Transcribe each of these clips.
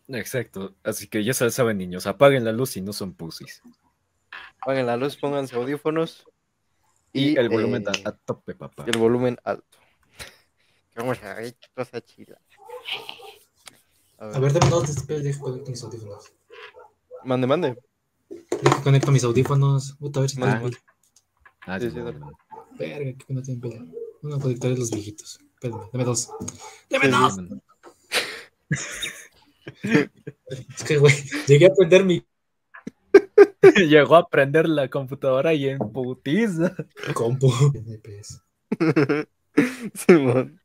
Exacto. Así que ya se saben, niños, apaguen la luz si no son pussies. Apaguen la luz, pónganse audífonos Y el volumen a tope, papá. el volumen alto. Vamos a ver qué cosa chila. A ver, dame dos, espera, deja conecto mis audífonos. Mande. Deja conecto mis audífonos. Puta, a ver si tienen pila. Sí, dale. Verga, que no tienen pila. Uno a conectar los viejitos. Espérame, dame dos. ¡Dame dos! Es que, güey, llegué a prender mi Llegó a prender la computadora y en putiza. compu. Simón.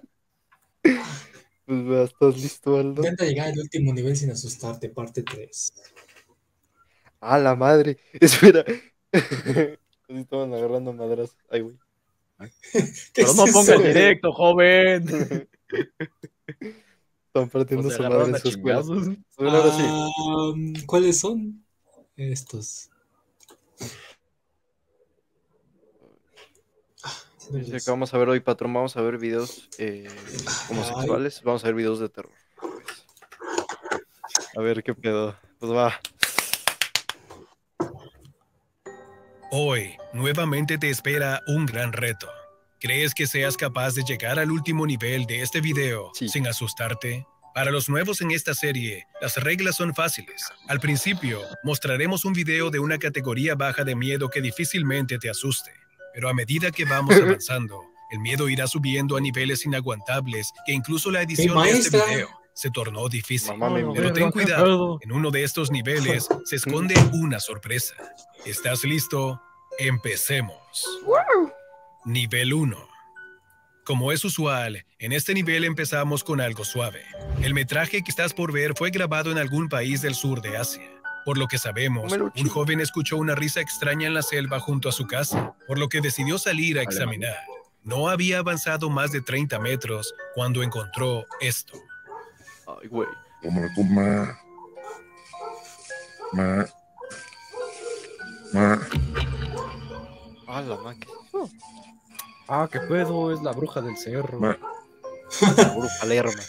Pues va, ¿estás listo, Aldo? Intenta llegar al último nivel sin asustarte, parte 3. ¡A la madre! Espera. Así estaban agarrando madras. Ay, güey. Pero no ponga el directo, joven. Están partiendo su madre en su escuela. Bueno, ahora sí. ¿Cuáles son estos? Dice que vamos a ver hoy, patrón, vamos a ver videos homosexuales, vamos a ver videos de terror. A ver qué pedo. Pues va. Hoy, nuevamente te espera un gran reto. ¿Crees que seas capaz de llegar al último nivel de este video sin asustarte? Para los nuevos en esta serie, las reglas son fáciles. Al principio, mostraremos un video de una categoría baja de miedo que difícilmente te asuste. Pero a medida que vamos avanzando, el miedo irá subiendo a niveles inaguantables que incluso la edición de este video se tornó difícil. Pero ten cuidado, en uno de estos niveles se esconde una sorpresa. ¿Estás listo? Empecemos. Nivel 1. Como es usual, en este nivel empezamos con algo suave. El metraje que estás por ver fue grabado en algún país del sur de Asia. Por lo que sabemos, un joven escuchó una risa extraña en la selva junto a su casa, por lo que decidió salir a examinar. No había avanzado más de 30 metros cuando encontró esto. Ay, güey. Ah, la máquina. Ah, qué pedo, es la bruja del cerro. La bruja lerma.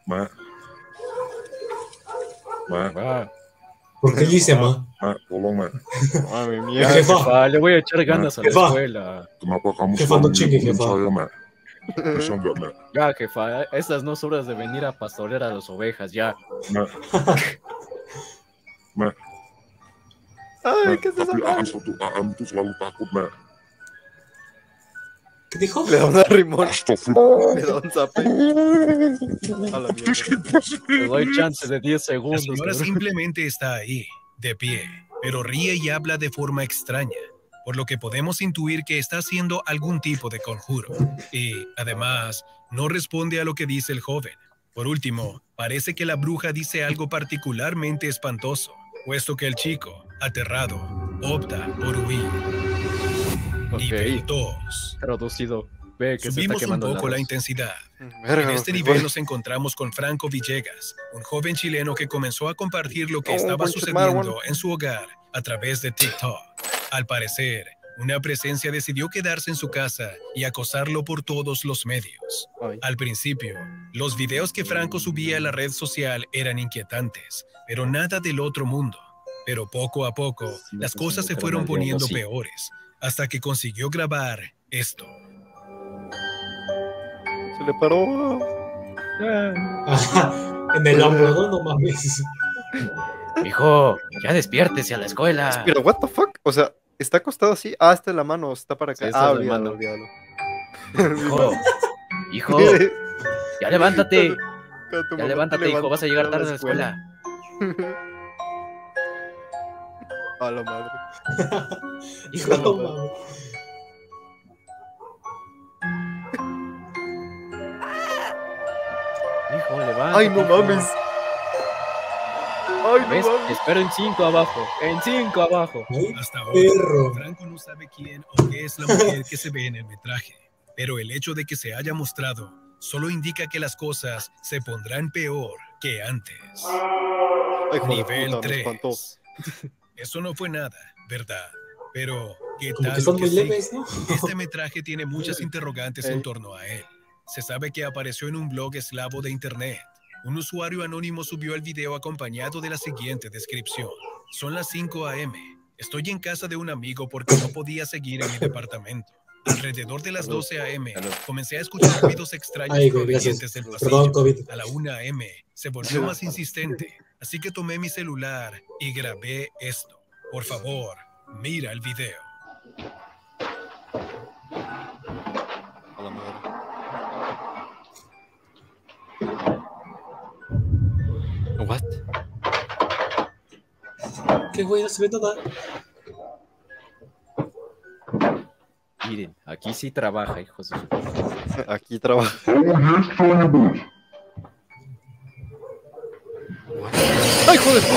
¿Por qué dice ma? Mami mía. Jefa, le voy a echar ganas a la escuela. Jefa, no chingue, jefa. Ya, jefa, estas no son horas de venir a pastorear a las ovejas, ya. Ay, ¿qué es eso? ¿Qué dijo? Le da una rimón. Le da un zape. A la mierda. Le doy chance de 10 segundos. La señora simplemente está ahí, de pie, pero ríe y habla de forma extraña, por lo que podemos intuir que está haciendo algún tipo de conjuro. Y, además, no responde a lo que dice el joven. Por último, parece que la bruja dice algo particularmente espantoso, puesto que el chico, aterrado, opta por huir. Nivel 2. Traducido. Ve que subimos se está un poco la intensidad. En este nivel nos encontramos con Franco Villegas, un joven chileno que comenzó a compartir lo que estaba sucediendo en su hogar a través de TikTok. Al parecer, una presencia decidió quedarse en su casa y acosarlo por todos los medios. Al principio, los videos que Franco subía a la red social eran inquietantes, pero nada del otro mundo. Pero poco a poco, las cosas se fueron poniendo peores, hasta que consiguió grabar esto. Se le paró. En el hombro, no mames. Hijo, ya despiértese a la escuela. Pero, what the fuck? O sea, está acostado así. Ah, está en la mano, está para acá. Sí, olvídalo. Hijo, ya levántate. Ya levántate, hijo, vas a llegar tarde a la escuela. A la madre. Hijo, no mames. Hijo, levántate. Ay, no mames. Ay, no ¿ves? mames. Espero en 5 abajo. En 5 abajo. Hasta ahora, Franco no sabe quién o qué es la mujer que se ve en el metraje. Pero el hecho de que se haya mostrado solo indica que las cosas se pondrán peor que antes. Ay, Nivel 3. Eso no fue nada, ¿verdad? Pero, ¿qué Como tal que son lo muy que leves, ¿no? Este metraje tiene muchas interrogantes en torno a él. Se sabe que apareció en un blog eslavo de internet. Un usuario anónimo subió el video acompañado de la siguiente descripción. Son las 5 a.m. Estoy en casa de un amigo porque no podía seguir en mi departamento. Alrededor de las 12 a.m. comencé a escuchar ruidos extraños provenientes del pasillo. Perdón, COVID. A la 1 a.m. se volvió más insistente, así que tomé mi celular y grabé esto. Por favor, mira el video. A la madre. What? ¿Qué güey? No se ve nada. Miren, aquí sí trabaja, hijos de su... Aquí trabaja. ¡Ay, hijo de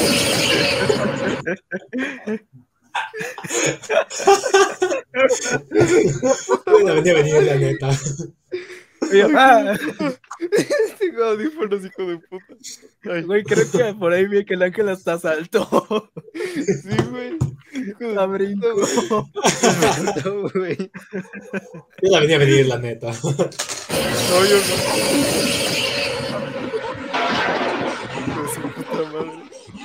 Bueno, venía a venir, la neta. Tengo audífonos, hijo de puta. Ay, Güey, creo que por ahí vi que el ángel hasta saltó. sí, güey. La brinco. No, güey. Yo la venía a venir, la neta. No, yo no. Hijo de su puta madre.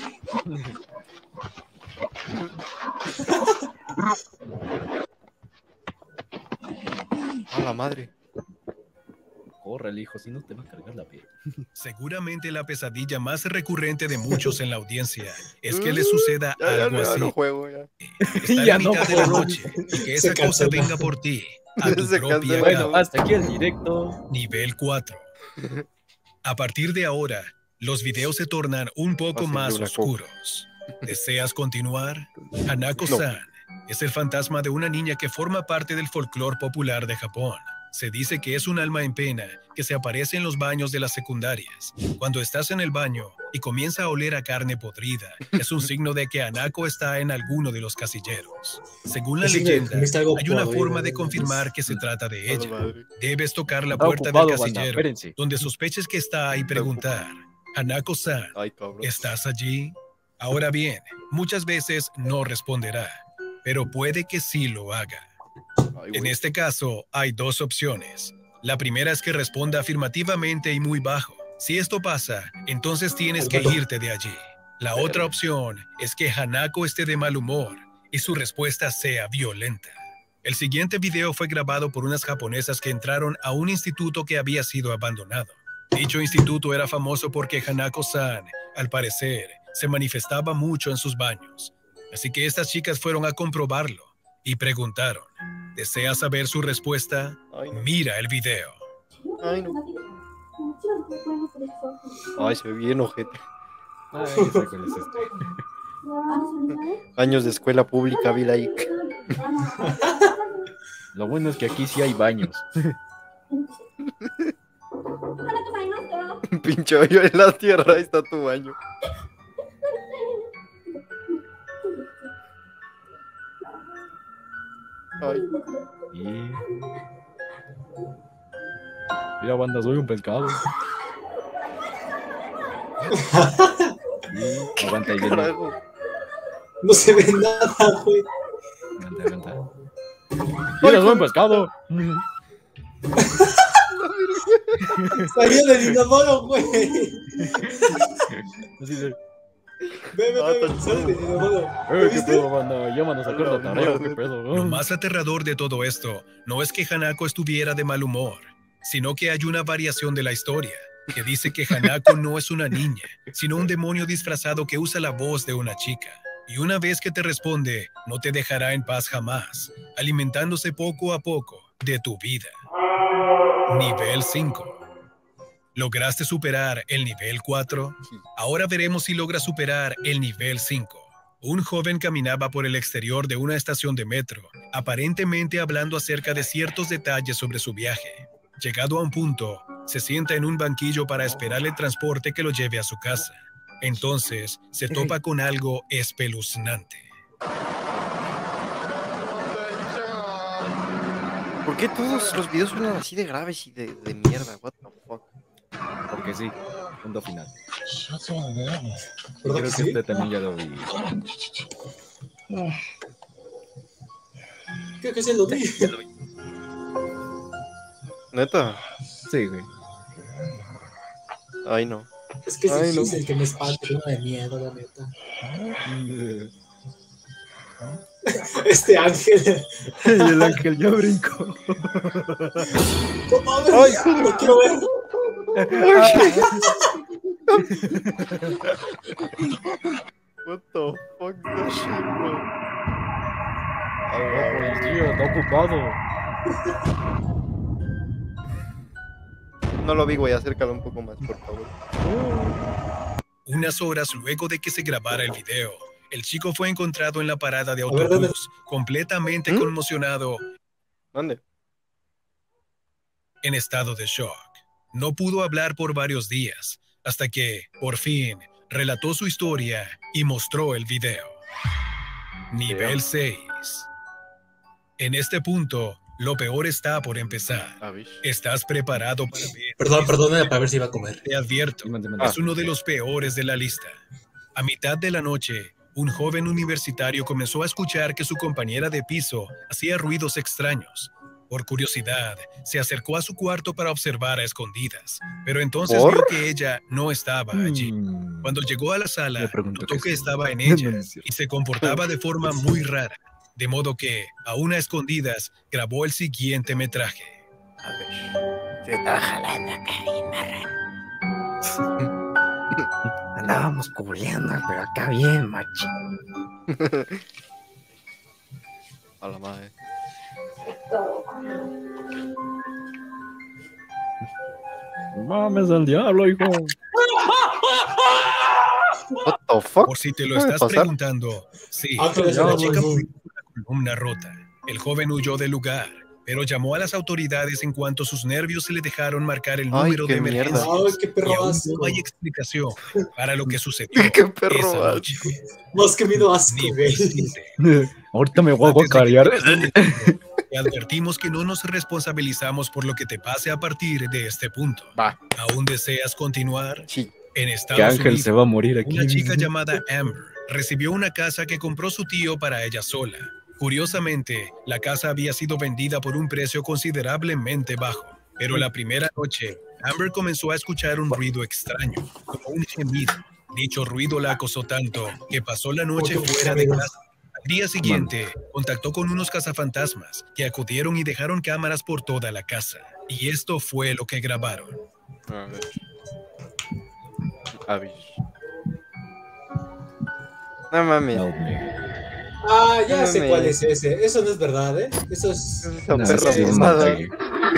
A la madre. Corre, hijo, si no te va a cargar la piel. Seguramente la pesadilla más recurrente de muchos en la audiencia es que les suceda algo así. No juego, ya. Estar Ya en no mitad de la juego. noche y que esa Se cosa cancela. venga por ti a tu Se propia cancela. Bueno, cama. hasta aquí el directo. Nivel 4. A partir de ahora, los videos se tornan un poco Fácil, más una oscuros. ¿Deseas continuar? Hanako-san es el fantasma de una niña que forma parte del folclore popular de Japón. Se dice que es un alma en pena que se aparece en los baños de las secundarias. Cuando estás en el baño y comienza a oler a carne podrida, es un signo de que Hanako está en alguno de los casilleros. Según la Es que leyenda, comiste algo hay una podrido, forma de ¿no? confirmar que se trata de A la ella. madre. Debes tocar la Está puerta ocupado, del banda, casillero, espérense. donde sospeches que está y preguntar, Hanako-san, Ay, cabrón. ¿estás allí? Ahora bien, muchas veces no responderá, pero puede que sí lo haga. Ay, En güey. este caso, hay dos opciones. La primera es que responda afirmativamente y muy bajo. Si esto pasa, entonces tienes que irte de allí. La otra opción es que Hanako esté de mal humor y su respuesta sea violenta. El siguiente video fue grabado por unas japonesas que entraron a un instituto que había sido abandonado. Dicho instituto era famoso porque Hanako-san, al parecer, se manifestaba mucho en sus baños. Así que estas chicas fueron a comprobarlo y preguntaron, ¿deseas saber su respuesta? Ay, no. Mira el video. Ay, no. Ay, se ve bien ojete. Ay, ya sé cuál es este. Años de escuela pública, vi like. Lo bueno es que aquí sí hay baños. Un pinche hoyo en la tierra, ahí está tu baño. Ay, Y... Mira, banda, soy un pescado. Y... Aguanta, ahí viene. carajo. No se ve nada, güey. Aguanta, aguanta. Mira, soy un pescado. Salió del inodoro, güey. Así de... Ve, sale del inodoro. ¿Qué ¿Viste? pedo, banda? Llámanos a sacar la tarea, ¿qué pedo? Lo más aterrador de todo esto no es que Hanako estuviera de mal humor, sino que hay una variación de la historia que dice que Hanako no es una niña, sino un demonio disfrazado que usa la voz de una chica. Y una vez que te responde, no te dejará en paz jamás, alimentándose poco a poco de tu vida. Nivel 5. ¿Lograste superar el nivel 4? Ahora veremos si logras superar el nivel 5. Un joven caminaba por el exterior de una estación de metro, aparentemente hablando acerca de ciertos detalles sobre su viaje. Llegado a un punto, se sienta en un banquillo para esperar el transporte que lo lleve a su casa. Entonces, se topa con algo espeluznante. ¿Por qué todos los videos suenan así de graves y de mierda? What the fuck? Porque sí, punto final. ¿Verdad Creo que que sí? este también ya lo vi. Creo que sí lo vi. Neta. Sí, güey. Ay, no. Es que es Ay, no. difícil que me espante uno de miedo, la neta. Este ángel. Y el ángel ya brincó. ¡Ay, lo quiero ver! What the fuck that shit, bro? Policía, está ocupado. No lo vi, güey. Acércalo un poco más, por favor. Unas horas luego de que se grabara el video, el chico fue encontrado en la parada de autobús, completamente conmocionado, ¿Dónde? en estado de shock. No pudo hablar por varios días, hasta que, por fin, relató su historia y mostró el video. Nivel 6. En este punto, lo peor está por empezar. ¿Estás preparado para ver? Perdón, para ver si iba a comer. Te advierto, es uno de los peores de la lista. A mitad de la noche, un joven universitario comenzó a escuchar que su compañera de piso hacía ruidos extraños. Por curiosidad, se acercó a su cuarto para observar a escondidas, pero entonces vio que ella no estaba allí. Cuando llegó a la sala, notó que estaba en ella y se comportaba de forma muy rara, de modo que, aún a escondidas, grabó el siguiente metraje. A ver, se estaba jalando acá bien marrano. Andábamos culeando, pero acá bien, macho. A la madre. Mames al diablo, hijo. What the fuck? Por si te lo ¿Puede estás pasar? preguntando, sí, Ah, pero la ya, chica güey. murió con la columna rota. El joven huyó del lugar, pero llamó a las autoridades en cuanto sus nervios se le dejaron marcar el Ay, número qué de emergencia. mierda. Ay, qué Y perro aún asco. no hay explicación para lo que sucedió Qué perro esa asco. noche. Más que miedo asco, Nivel güey. 7. Ahorita me voy a Antes de que guacarear. te advertimos que no nos responsabilizamos por lo que te pase a partir de este punto. Va. ¿Aún deseas continuar? Sí. En Que Estados Ángel Unidos, se va a morir aquí. una chica llamada Amber recibió una casa que compró su tío para ella sola. Curiosamente, la casa había sido vendida por un precio considerablemente bajo, pero la primera noche, Amber comenzó a escuchar un ruido extraño, como un gemido. Dicho ruido la acosó tanto que pasó la noche fuera de casa. Al día siguiente, contactó con unos cazafantasmas que acudieron y dejaron cámaras por toda la casa. Y esto fue lo que grabaron. A ver. A ver. No mames. Help me. Ah, ya No sé me- cuál es ese. Eso no es verdad, ¿eh? Eso es... Esa No, perra sí, es mamada. Ángel.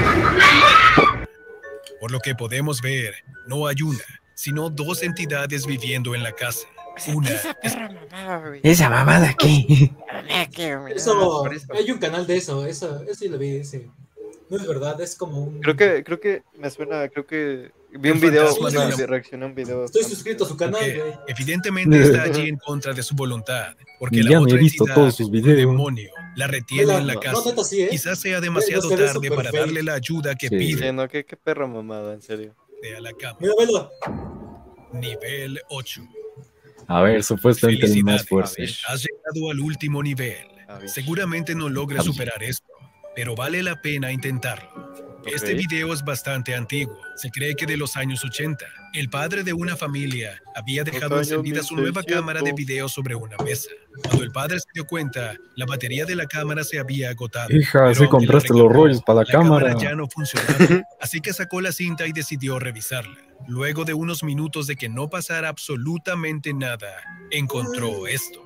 Por lo que podemos ver, no hay una, sino dos entidades viviendo en la casa. Una Esa es perra mamada, güey. ¿Esa mamada qué? Eso, por eso. hay un canal de eso sí lo vi, ese. No es verdad, es como un... Creo que me suena, creo que vi un El video, fantasma de una- reaccioné a un video. Estoy suscrito a su canal, que güey. evidentemente está allí en contra de su voluntad, porque Ya la me otra he visto entidad, todos sus un videos. demonio, la retiene en la No, casa. neta sí, ¿eh? Quizás sea demasiado se ve tarde súper para fake. darle la ayuda que Sí. pide Sí, no, qué perra mamada, en serio. a la cama. Mira, velo. Nivel 8. A ver, supuestamente el más Felicidades. fuerte. Has llegado al último nivel. A ver. Seguramente no logres A ver. superar esto, pero vale la pena intentarlo. Este Ok. video es bastante antiguo. Se cree que de los años 80. El padre de una familia había dejado años encendida su nueva 1600. cámara de video sobre una mesa. Cuando el padre se dio cuenta, la batería de la cámara se había agotado. Hija, Pero sí aunque compraste la los recargó, rollos para la cámara. ya no funcionaba, así que sacó la cinta y decidió revisarla. Luego de unos minutos de que no pasara absolutamente nada, encontró esto.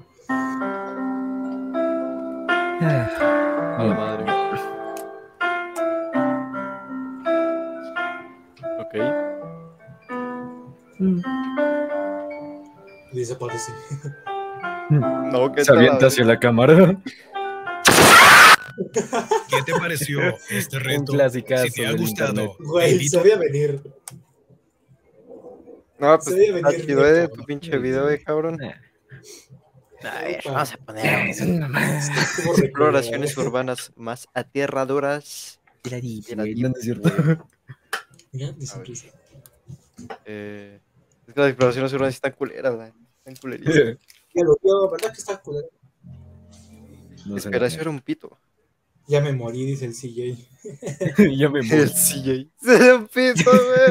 A la madre. Ok. Y desaparece. No, que Se avienta hacia la cámara. ¿Qué te pareció este reto? clasicazo Si te ha del gustado, internet. Güey, te invito- se veía venir. No, Se pues veía está venir chido, muy tu cabrón. pinche video, cabrón. A ver, vamos a poner una mamada. Estuvo re Exploraciones cool, urbanas más aterradoras. Güey, no es cierto. Mira, dice Chris. Es que las exploraciones urbanas están culeras, güey. Están culerísimas. Ya lo vio, ¿verdad que está culero? No sé. Espera, eso era un pito. Ya me morí, dice el CJ. Ya me El morí. CJ. Era un pito, güey.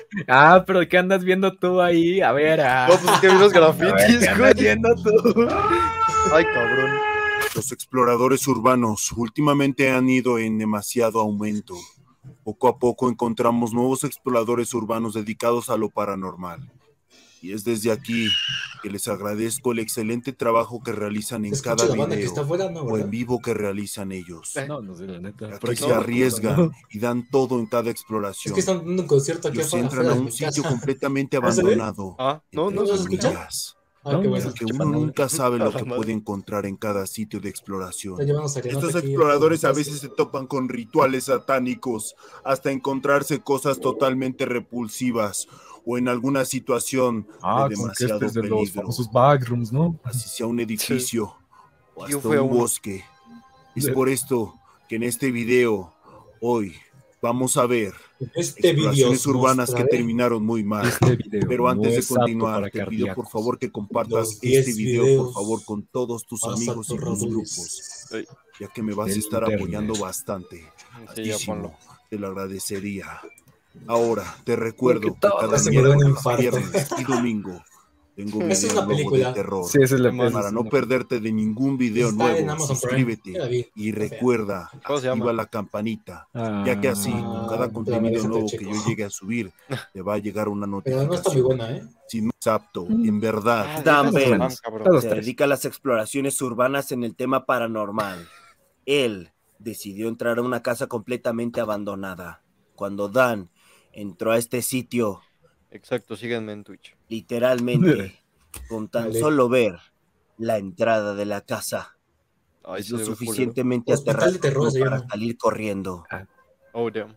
Ah, pero ¿qué andas viendo tú ahí? A ver, No, pues es que vi los grafitis, ¿qué andas güey. viendo tú? Ay, cabrón. Los exploradores urbanos últimamente han ido en demasiado aumento. Poco a poco encontramos nuevos exploradores urbanos dedicados a lo paranormal. Y es desde aquí que les agradezco el excelente trabajo que realizan en Escucha cada la banda que video está afuera, ¿no, o en verdad? vivo que realizan ellos. No, no sé, la neta. Ya Por que aquí se arriesgan ¿no? y dan todo en cada Es exploración. que están dando un concierto aquí Los afuera, entran a de un mi sitio casa. completamente ¿Ah, se ve? abandonado. No, entre ¿no se escucha? comillas. Ah, No, qué no bueno. se Porque escucha uno nada. nunca sabe A lo la que madre. puede encontrar en cada sitio de exploración. Ya llevamos a Arianote Estos aquí, exploradores a por veces se topan con rituales satánicos hasta encontrarse cosas totalmente repulsivas o en alguna situación Ah, de con que este demasiado es de los peligro, famosos backrooms, ¿no? así sea un edificio o Yo hasta fui a un uno. bosque. Es por esto que en este video hoy vamos a ver Este video exploraciones urbanas que mostraré terminaron muy mal. Este video Pero antes no de es apto continuar, para te pido por cardíacos. favor que compartas los 10 este video, por videos favor, con todos tus más amigos y tus aterradores. grupos, ya que me vas a Del estar internet. apoyando bastante. Sí, ya Altísimo, ponlo. te lo agradecería. Ahora, te recuerdo Porque que todo cada se me da un miércoles, infarto. viernes y domingo tengo Esa es video una nuevo película. de terror. Sí, esa es la Para Para no perderte de ningún video Está en nuevo, Amazon Prime. suscríbete Ya la vi. y Está fea. recuerda, ¿Cómo se activa llama? la campanita, ya que así, con cada Ah, contenido déjate nuevo checo. que yo llegue a subir, te va a llegar una Pero no está muy notificación. buena, ¿eh? Si no es apto, en verdad, Dan más o Bell menos. cabrón. Todos se tres. dedica a las exploraciones urbanas en el tema paranormal. Él decidió entrar a una casa completamente abandonada. Cuando Dan entró a este sitio, Exacto, síganme en Twitch. literalmente, con tan Vale. solo ver la entrada de la casa, Ay, es se lo ve culero. suficientemente Hospital de aterrador terror como se para llama. salir corriendo. Oh, damn.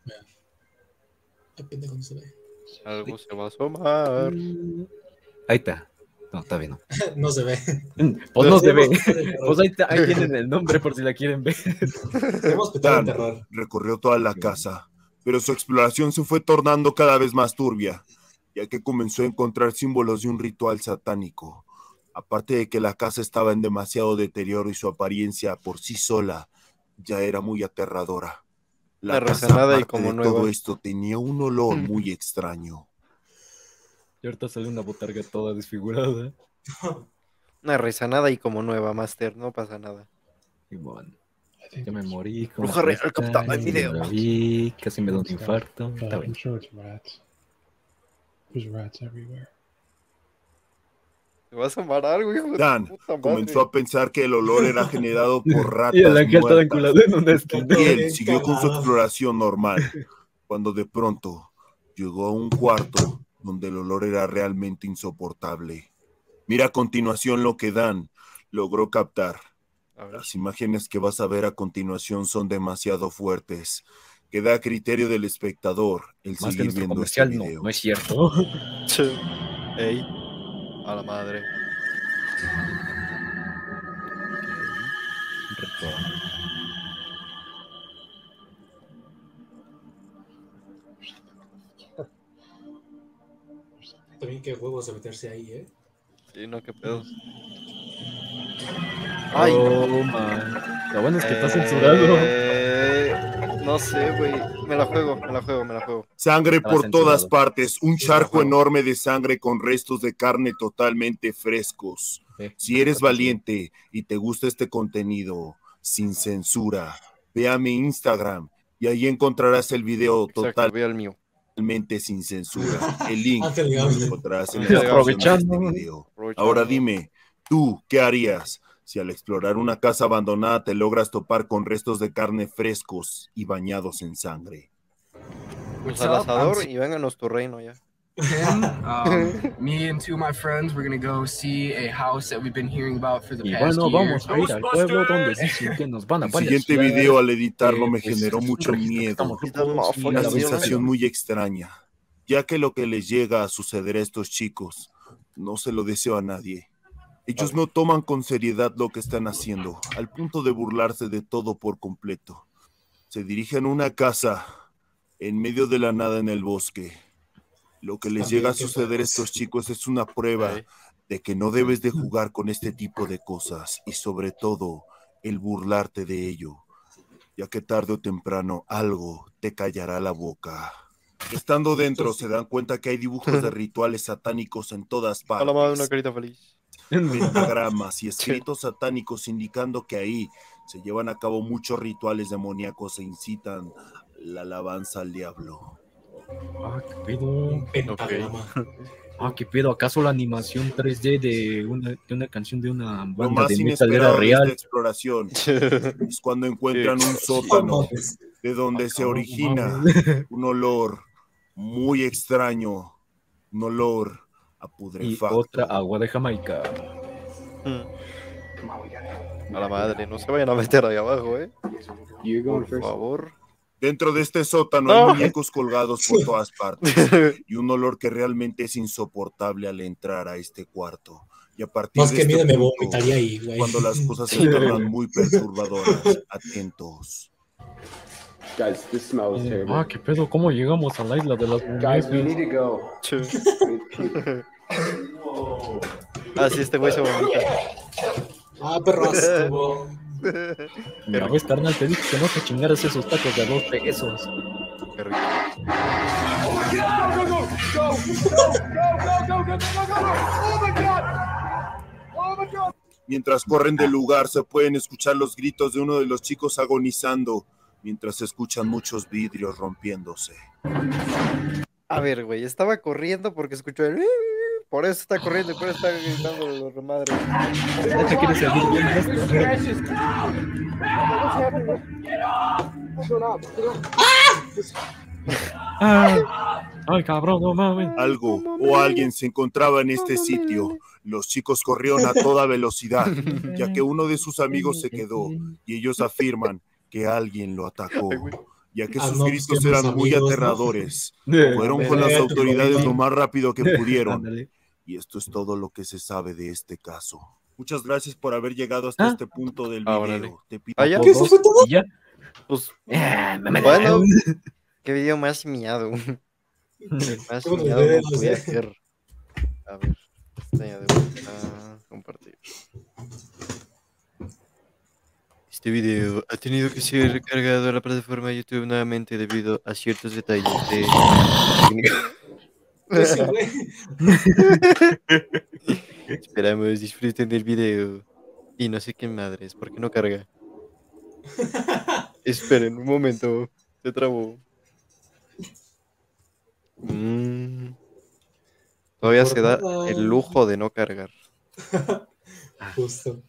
Qué pendejo no se ve. Algo se va a asomar. Ahí está. No, está bien. No. No se ve. Pues no se ve. Hospital de terror. Pues ahí tienen el nombre por si la quieren ver. Tenemos hospital Dan de terror. recorrió toda la casa, pero su exploración se fue tornando cada vez más turbia, ya que comenzó a encontrar símbolos de un ritual satánico. Aparte de que la casa estaba en demasiado deterioro y su apariencia por sí sola ya era muy aterradora. La Una casa, resanada y aparte como de nueva. todo esto, tenía un olor muy extraño. Y ahorita sale una botarga toda desfigurada. Una rezanada y como nueva, Master. No pasa nada. Y bueno, ya me morí. con Bruja la real, fiesta, captada en sí, video. la vi, casi me da un infarto. Está I'm bien. sure it's rats. There's rats everywhere. Te va a asomar algo, hijo de Dan tu puta madre. comenzó a pensar que el olor era generado por ratas Y el ángel estaba muertas. enculado en una esquina. Y él Bien siguió con su cagado. exploración normal, cuando de pronto llegó a un cuarto donde el olor era realmente insoportable. Mira a continuación lo que Dan logró captar. A ver. Las imágenes que vas a ver a continuación son demasiado fuertes. Queda a criterio del espectador el Más que seguir nuestro viendo este comercial, no, video. no es cierto. Ey. A la madre. También qué huevos de meterse ahí, ¿eh? Sí, no, qué pedo. Ay. Oh, man. Lo bueno es que está censurado. No sé, güey. Me la juego. Sangre Estaba por todas censurado. partes, un Sí, charco ajá. enorme de sangre con restos de carne totalmente frescos. Si eres valiente y te gusta este contenido sin censura, ve a mi Instagram y ahí encontrarás el video Exacto, ve al mío. totalmente sin censura. El link Ángel lo Gabriel. encontrarás en la Ángel descripción de Aprovechando. este video. Aprovechando. Ahora dime, ¿tú qué harías si al explorar una casa abandonada te logras topar con restos de carne frescos y bañados en sangre? Pues al asador y vénganos tu reino ya. him. Me and two of my friends, we're gonna go see a house that we've been hearing about for the Y past bueno, year. vamos a ir al pueblo donde dicen que nos van a El siguiente balacear. video al editarlo me Pues, generó es un mucho registro que miedo. estamos Estamos locos y fucking Una la miedo. sensación muy extraña, ya que lo que les llega a suceder a estos chicos no se lo deseo a nadie. Ellos no toman con seriedad lo que están haciendo, al punto de burlarse de todo por completo. Se dirigen a una casa en medio de la nada en el bosque. Lo que les llega a suceder a estos chicos es una prueba Ey. de que no debes de jugar con este tipo de cosas y sobre todo el burlarte de ello, ya que tarde o temprano algo te callará la boca. Estando dentro, se dan cuenta que hay dibujos de rituales satánicos en todas A la madre, una partes. carita feliz. Pentagramas y escritos satánicos indicando que ahí se llevan a cabo muchos rituales demoníacos e incitan la alabanza al diablo. Ah, qué pedo. Pentagrama. Ah, qué pedo. ¿Acaso la animación 3D de una canción de una Lo banda más de metal era inesperado de esta real? exploración es cuando encuentran un sótano de donde se origina un olor muy extraño, un olor a Y putrefacto. otra agua de Jamaica. A la madre, no se vayan a meter ahí abajo, You're going Por first. favor. Dentro de este sótano No. hay muñecos colgados por todas partes y un olor que realmente es insoportable al entrar a este cuarto. Y a partir Más de que este miedo me punto, vomitaría ahí, güey. cuando las cosas se Sí. tornan muy perturbadoras, atentos. Guys, this smells terrible. Ah, qué pedo. ¿Cómo llegamos a la isla de las Guys, we muñecas? need to go. Ah, sí, este güey se vomita. Ah, perro asco. Mira, ves, carnal, te dije que no te chingaras esos tacos de a 2 pesos. Qué rico. Mientras corren del lugar, se pueden escuchar los gritos de uno de los chicos agonizando, mientras se escuchan muchos vidrios rompiéndose. A ver, güey, estaba corriendo porque escuchó el... Por eso está corriendo y por eso está gritando los madre. ¿Neta quieres seguir viendo esto? Ay, cabrón, no mames. Algo o alguien se encontraba en este sitio. Los chicos corrieron a toda velocidad, ya que uno de sus amigos se quedó, y ellos afirman que alguien lo atacó, ya que sus no, gritos pues que eran mis muy amigos, ¿no? aterradores. Fueron con las autoridades lo más rápido que pudieron. Ándale. Y esto es todo lo que se sabe de este caso. Muchas gracias por haber llegado hasta este punto del video. órale. Te pido Ah, ¿ya? ¿Qué? ¿Eso fue todo? ¿Y ya? Pues, Bueno, bueno, qué video más miado. Más Qué buenos miado no videos, podía ser. A ver, pestaña de vuelta, compartir. Este video ha tenido que ser recargado a la plataforma de YouTube nuevamente debido a ciertos detalles de Ese güey. Esperamos disfruten del video. Y no sé qué madres, ¿por qué no carga? Esperen un momento, se trabó. Todavía se da el lujo de no cargar. Justo.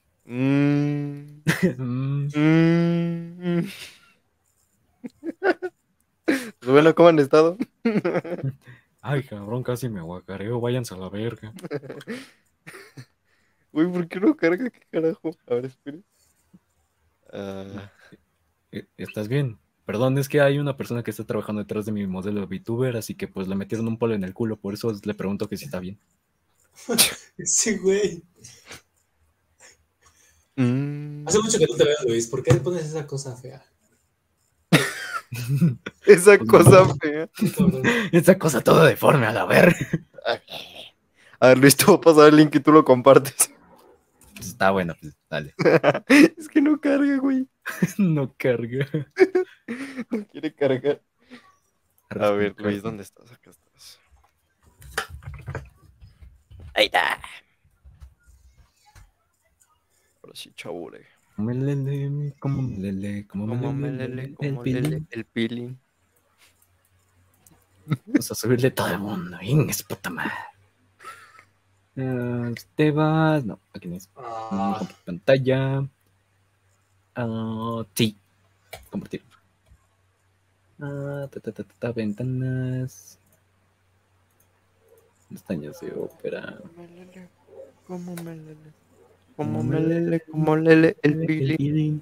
Bueno, ¿cómo han estado? Ay, cabrón, casi me aguacareo. Váyanse a la verga. Uy, ¿por qué no carga? ¿Qué carajo? A ver, espere. ¿Estás bien? Perdón, es que hay una persona que está trabajando detrás de mi modelo de VTuber, así que pues le metieron un polo en el culo, por eso le pregunto que si está bien. Ese güey. Hace mucho que no te veo, Luis. ¿Por qué le pones esa cosa fea? Esa cosa fea. Esa cosa toda deforme, a la verga. A ver, Luis, te voy a pasar el link y tú lo compartes. Pues está bueno, pues dale. Es que no carga, güey. No carga. No quiere cargar. A ver, Luis, ¿dónde estás? Acá estás. Ahí está. Ahora sí, chabure. Como lele, como lele, como Lele, como lele, el pilín. Vamos a subirle todo el mundo. Bien, es puta madre. Tebas, no, aquí no es. Pantalla. Sí. Compartir. Ventanas. Pestañas de ópera. Como lele, como lele, el pilín.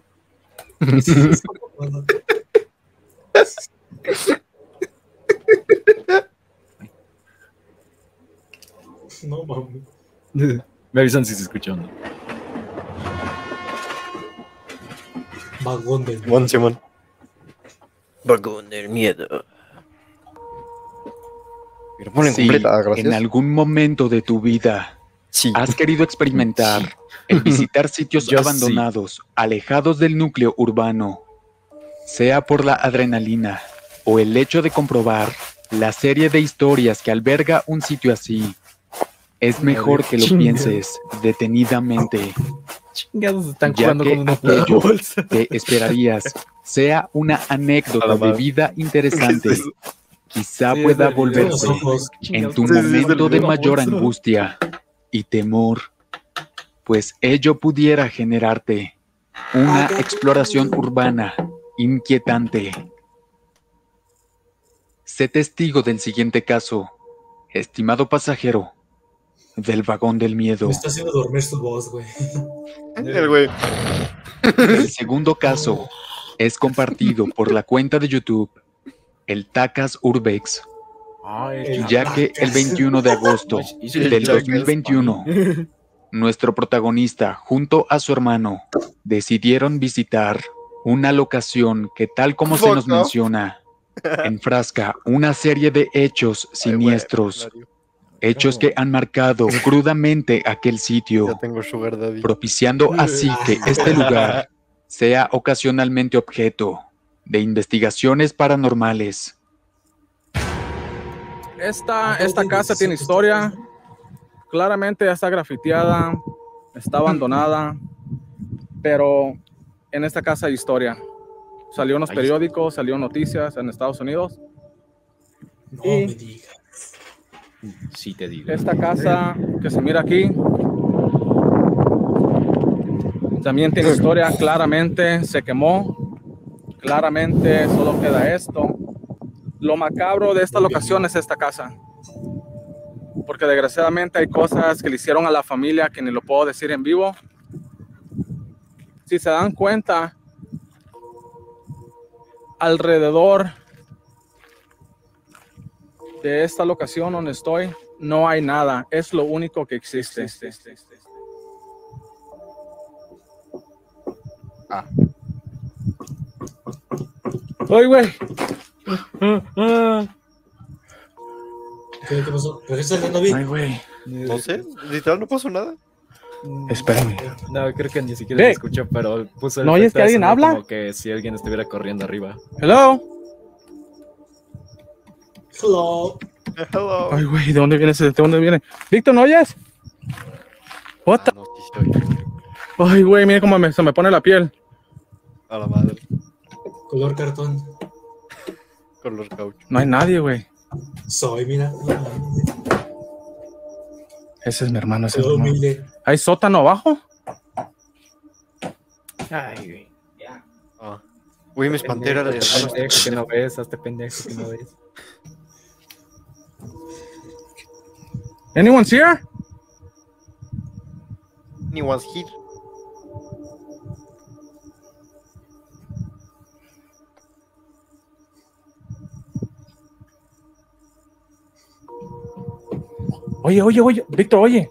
No mames. Me avisan si se escucha o no. Vagón del Simón, Simón. Vagón del miedo. Pero ponle Sí, completa, gracias. en algún momento de tu vida Sí. has querido experimentar el visitar sitios Yo abandonados, alejados del núcleo urbano, sea por la adrenalina o el hecho de comprobar la serie de historias que alberga un sitio así. Es mejor que lo pienses detenidamente, Chingados, están ya jugando que con una aquello bolsa. que esperarías sea una anécdota de vida interesante. Quizá Sí, pueda es del video. volverse en tu Chingados, es del momento de video, mayor bolsa. angustia y temor, pues ello pudiera generarte una exploración urbana inquietante. Sé testigo del siguiente caso, estimado pasajero del vagón del miedo. Me está haciendo dormir su voz, güey. El güey. El segundo caso es compartido por la cuenta de YouTube El Tacas Urbex, ya que el 21 de agosto del 2021, nuestro protagonista junto a su hermano decidieron visitar una locación que, tal como se nos menciona, enfrasca una serie de hechos siniestros, hechos que han marcado crudamente aquel sitio, Ya tengo Sugar Daddy. propiciando así que este lugar sea ocasionalmente objeto de investigaciones paranormales. Esta casa tiene historia. Claramente ya está grafiteada, está abandonada, pero en esta casa hay historia. Salió en los periódicos, salió en noticias en Estados Unidos. No me digas. Sí te digo. Esta casa que se mira aquí también tiene historia. Claramente se quemó. Claramente solo queda esto. Lo macabro de esta locación es esta casa, porque desgraciadamente hay cosas que le hicieron a la familia que ni lo puedo decir en vivo. Si se dan cuenta, alrededor de esta locación donde estoy no hay nada, es lo único que existe. ¡Ay, güey! ¿Qué pasó? ¿Por qué estás saliendo bien? Ay, güey. No sé, literal no pasó nada. Espérame. No, creo que ni siquiera Ve. se escuchó, pero puso el ¿No oyes efecto que alguien de sonido habla? como que si alguien estuviera corriendo arriba. Hello. Hello. Hello. Ay, güey, ¿de dónde viene ese? ¿De dónde viene? Víctor, ¿no oyes? What the- No, sí soy. Ay, güey, mira cómo se me pone la piel. A la madre. Color cartón. Color caucho. No hay nadie, güey. Soy, mira. Ese es mi hermano, ese es mi Soy hermano. humilde. ¿Hay sótano abajo? Ay, güey. Ah. Güey, me espanté. Era de Hazte pendejo que no ves, hazte pendejo que no ves. Anyone's here? Anyone's here. Oye, oye, oye, Víctor, oye.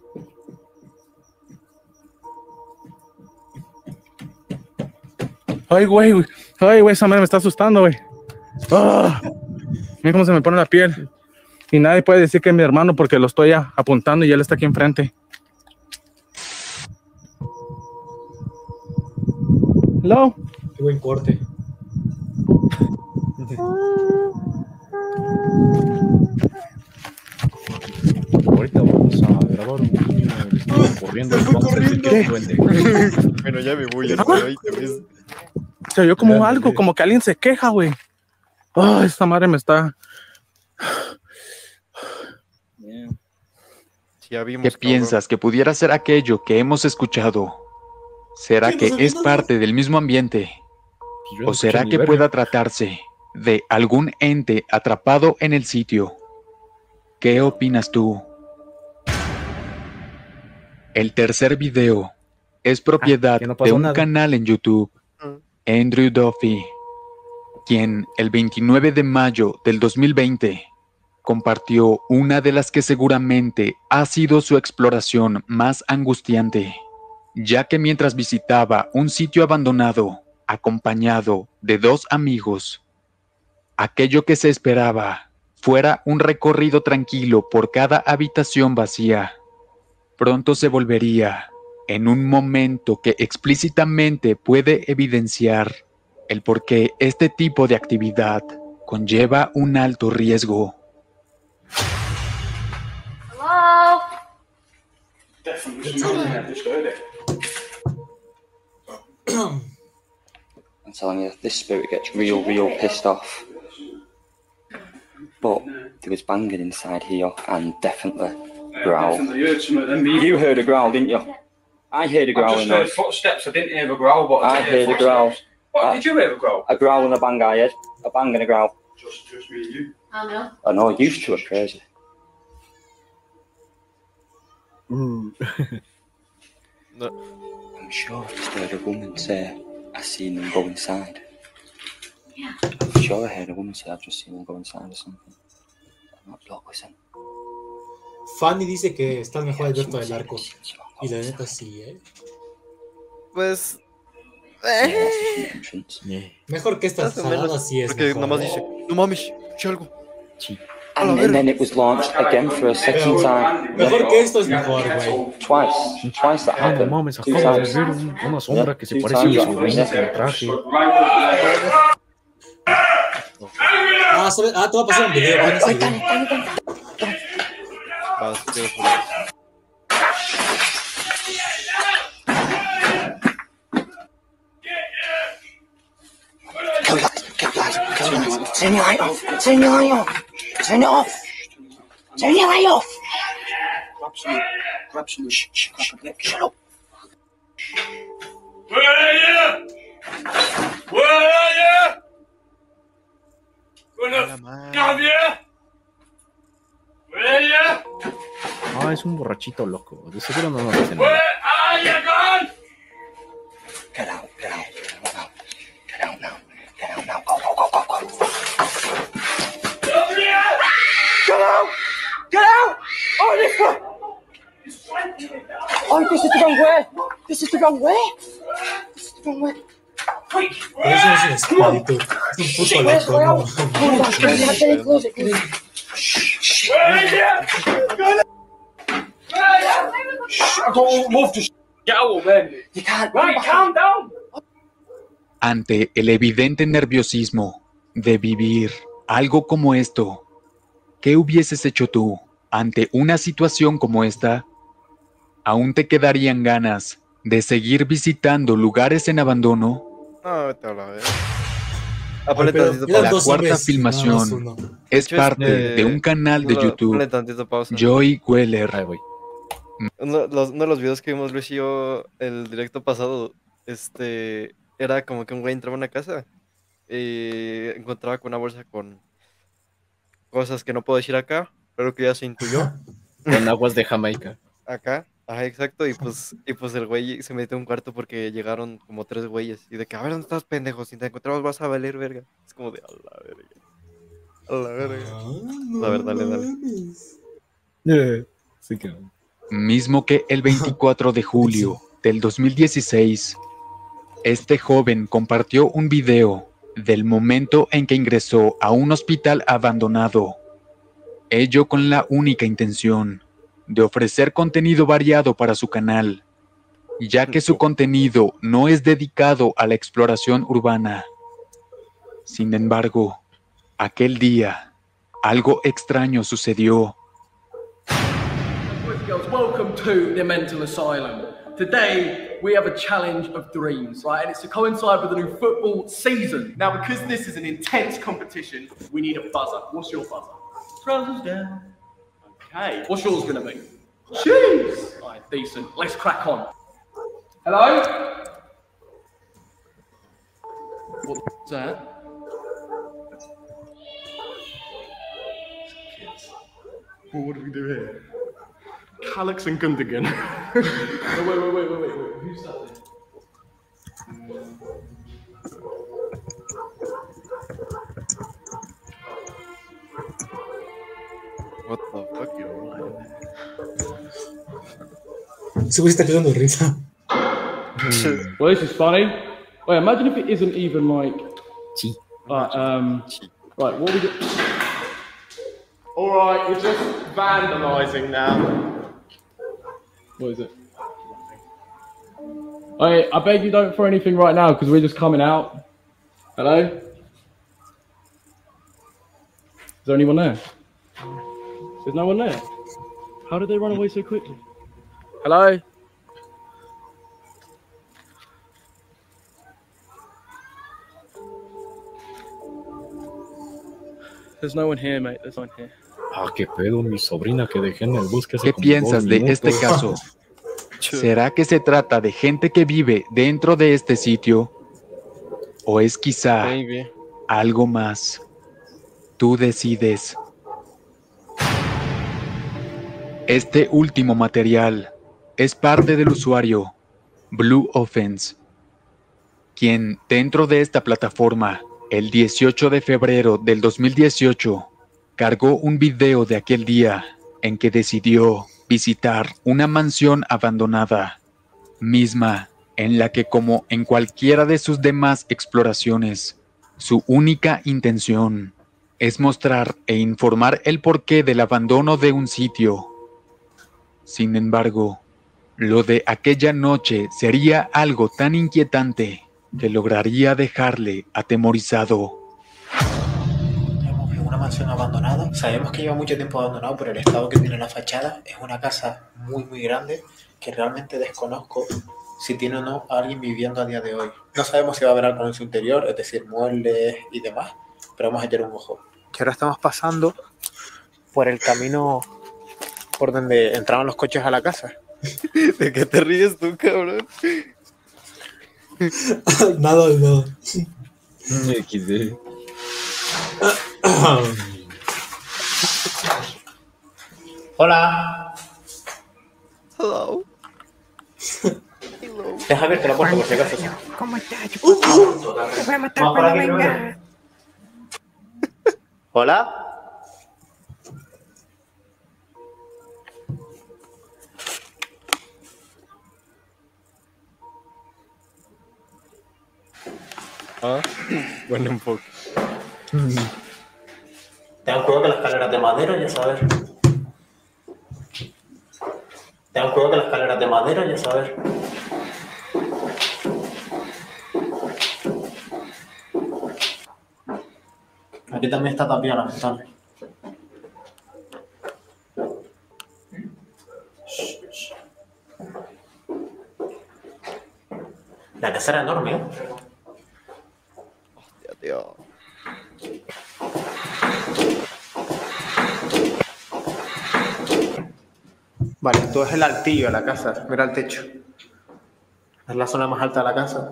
Ay, güey, esa madre me está asustando, güey. Ah, mira cómo se me pone la piel. Y nadie puede decir que es mi hermano porque lo estoy apuntando y él está aquí enfrente. Hello. Qué buen corte. Ahorita vamos a grabar un niño corriendo. Vamos a decir que es duende. Bueno, ya me voy. Ahí te ves. Se oyó como algo, como que alguien se queja, güey. Ah, esta madre me está... Sí, ya vimos, ¿Qué cabrón. piensas que pudiera ser aquello que hemos escuchado? ¿Será ¿Qué que nos es ayuda? parte del mismo ambiente? Yo no ¿O será escuché ni que verga. pueda tratarse de algún ente atrapado en el sitio? ¿Qué opinas tú? El tercer video es propiedad que no de pasó un nada. canal en YouTube, Andrew Duffy, quien el 29 de mayo del 2020 compartió una de las que seguramente ha sido su exploración más angustiante, ya que mientras visitaba un sitio abandonado, acompañado de dos amigos, aquello que se esperaba fuera un recorrido tranquilo por cada habitación vacía, pronto se volvería en un momento que explícitamente puede evidenciar el por qué este tipo de actividad conlleva un alto riesgo. I'm telling you, this spirit gets real pissed off. But there was banging inside here and definitely growl. You heard a growl, didn't you? I heard a growl. I just heard footsteps. I didn't hear a growl, but I heard a growl. What did you hear a growl? A growl and a bang I heard. A bang and a growl. Just me and you. I know. You two are crazy. No. I'm sure I just heard a woman say, I seen them go inside. Yeah. I'm sure I heard a woman say, I've just seen them go inside or something. Don't listen. Fanny dice que está mejor Alberto del Arco. Y la neta sí, Pues... Mejor que esta salada sí es porque mejor. nomás dice, no mames, escuché algo. Sí. And then it was launched again for a second time. Mejor que esto es mejor, güey. Twice that happened. No mames, acabo de ver una sombra que se parece a mi sobrina con traje. Te voy a pasar un video. Turn your light off. Turn your light off. Turn it off. Turn your light off. Grab some. Shut up. Where are you? Where are you? Where the f*** are you? Where are you? Ah, es un borrachito loco. De seguro no nos hacen Where nada. are you gone? Get out now. Get out now. Go. Get out! Oh, this one! Oh, this is the wrong way! This is the wrong way! Pero eso no es un espíritu. Es un puto loco, no. Close it. Don't move to get out, man. You can't. Right, calm down. Ante el evidente nerviosismo de vivir algo como esto, ¿qué hubieses hecho tú ante una situación como esta? ¿Aún te quedarían ganas de seguir visitando lugares en abandono? No, vete a la vez. La cuarta filmación es parte de un canal de YouTube, Joy Weller. Uno de los videos que vimos Luis y yo el directo pasado, era como que un güey entraba a una casa y encontraba con una bolsa con cosas que no puedo decir acá, pero que ya se intuyó. Con aguas de Jamaica. Acá, ajá, exacto, y pues el güey se metió en un cuarto porque llegaron como 3 güeyes, y de que, a ver, ¿dónde estás, pendejo? Si te encontramos vas a valer verga. Es como de, a la verga. A ver, dale. Sí que... Mismo que el 24 de julio del 2016, este joven compartió un video del momento en que ingresó a un hospital abandonado, ello con la única intención de ofrecer contenido variado para su canal, ya que su contenido no es dedicado a la exploración urbana. Sin embargo, aquel día, algo extraño sucedió. Boys and girls, welcome to the mental asylum. Today, we have a challenge of dreams, right? And it's to coincide with the new football season. Now, because this is an intense competition, we need a buzzer. What's your buzzer? Trousers down. Okay. What's yours gonna be? Jeez! All right, decent. Let's crack on. Hello? What's that? Well, what do we do here? Calix and Gundogan. Wait. Who's that then? What the fuck, yo? Se güey está quedando de risa. Well, this is funny. Wait, imagine if it isn't even like... Right, what we do... Alright, you're just vandalising now. What is it? Hey, I beg you don't throw anything right now because we're just coming out. Hello? Is there anyone there? There's no one there. How did they run away so quickly? Hello? There's no one here, mate. There's no one here. Ah, qué pedo, mi sobrina que dejé en el bosque hace ¿Qué como piensas 2 de minutos. este caso? ¿Será que se trata de gente que vive dentro de este sitio? ¿O es quizá Maybe. algo más? Tú decides. Este último material es parte del usuario Blue Offense, quien dentro de esta plataforma, el 18 de febrero del 2018, cargó un video de aquel día en que decidió visitar una mansión abandonada, misma en la que, como en cualquiera de sus demás exploraciones, su única intención es mostrar e informar el porqué del abandono de un sitio. Sin embargo, lo de aquella noche sería algo tan inquietante que lograría dejarle atemorizado. Estamos en una mansión abandonada. Sabemos que lleva mucho tiempo abandonado por el estado que tiene la fachada. Es una casa muy, muy grande que realmente desconozco si tiene o no a alguien viviendo a día de hoy. No sabemos si va a haber algo en su interior, es decir, muebles y demás, pero vamos a echar un ojo. Que ahora estamos pasando por el camino por donde entraban los coches a la casa. ¿De qué te ríes tú, cabrón? Nada de nada. XD. Hola. Hello. Deja abierta la puerta por si acaso. ¿Cómo estás, chupacabra? Te voy a matar cuando venga. Hola. Ah, bueno, un poco. Ten cuidado que la escalera de madera, ya sabes. Ten cuidado que la escalera de madera, ya sabes. Aquí también está tapiada la ventana. La casa era enorme, ¿eh? Hostia, tío. Vale, esto es el altillo de la casa. Mira el techo. Es la zona más alta de la casa.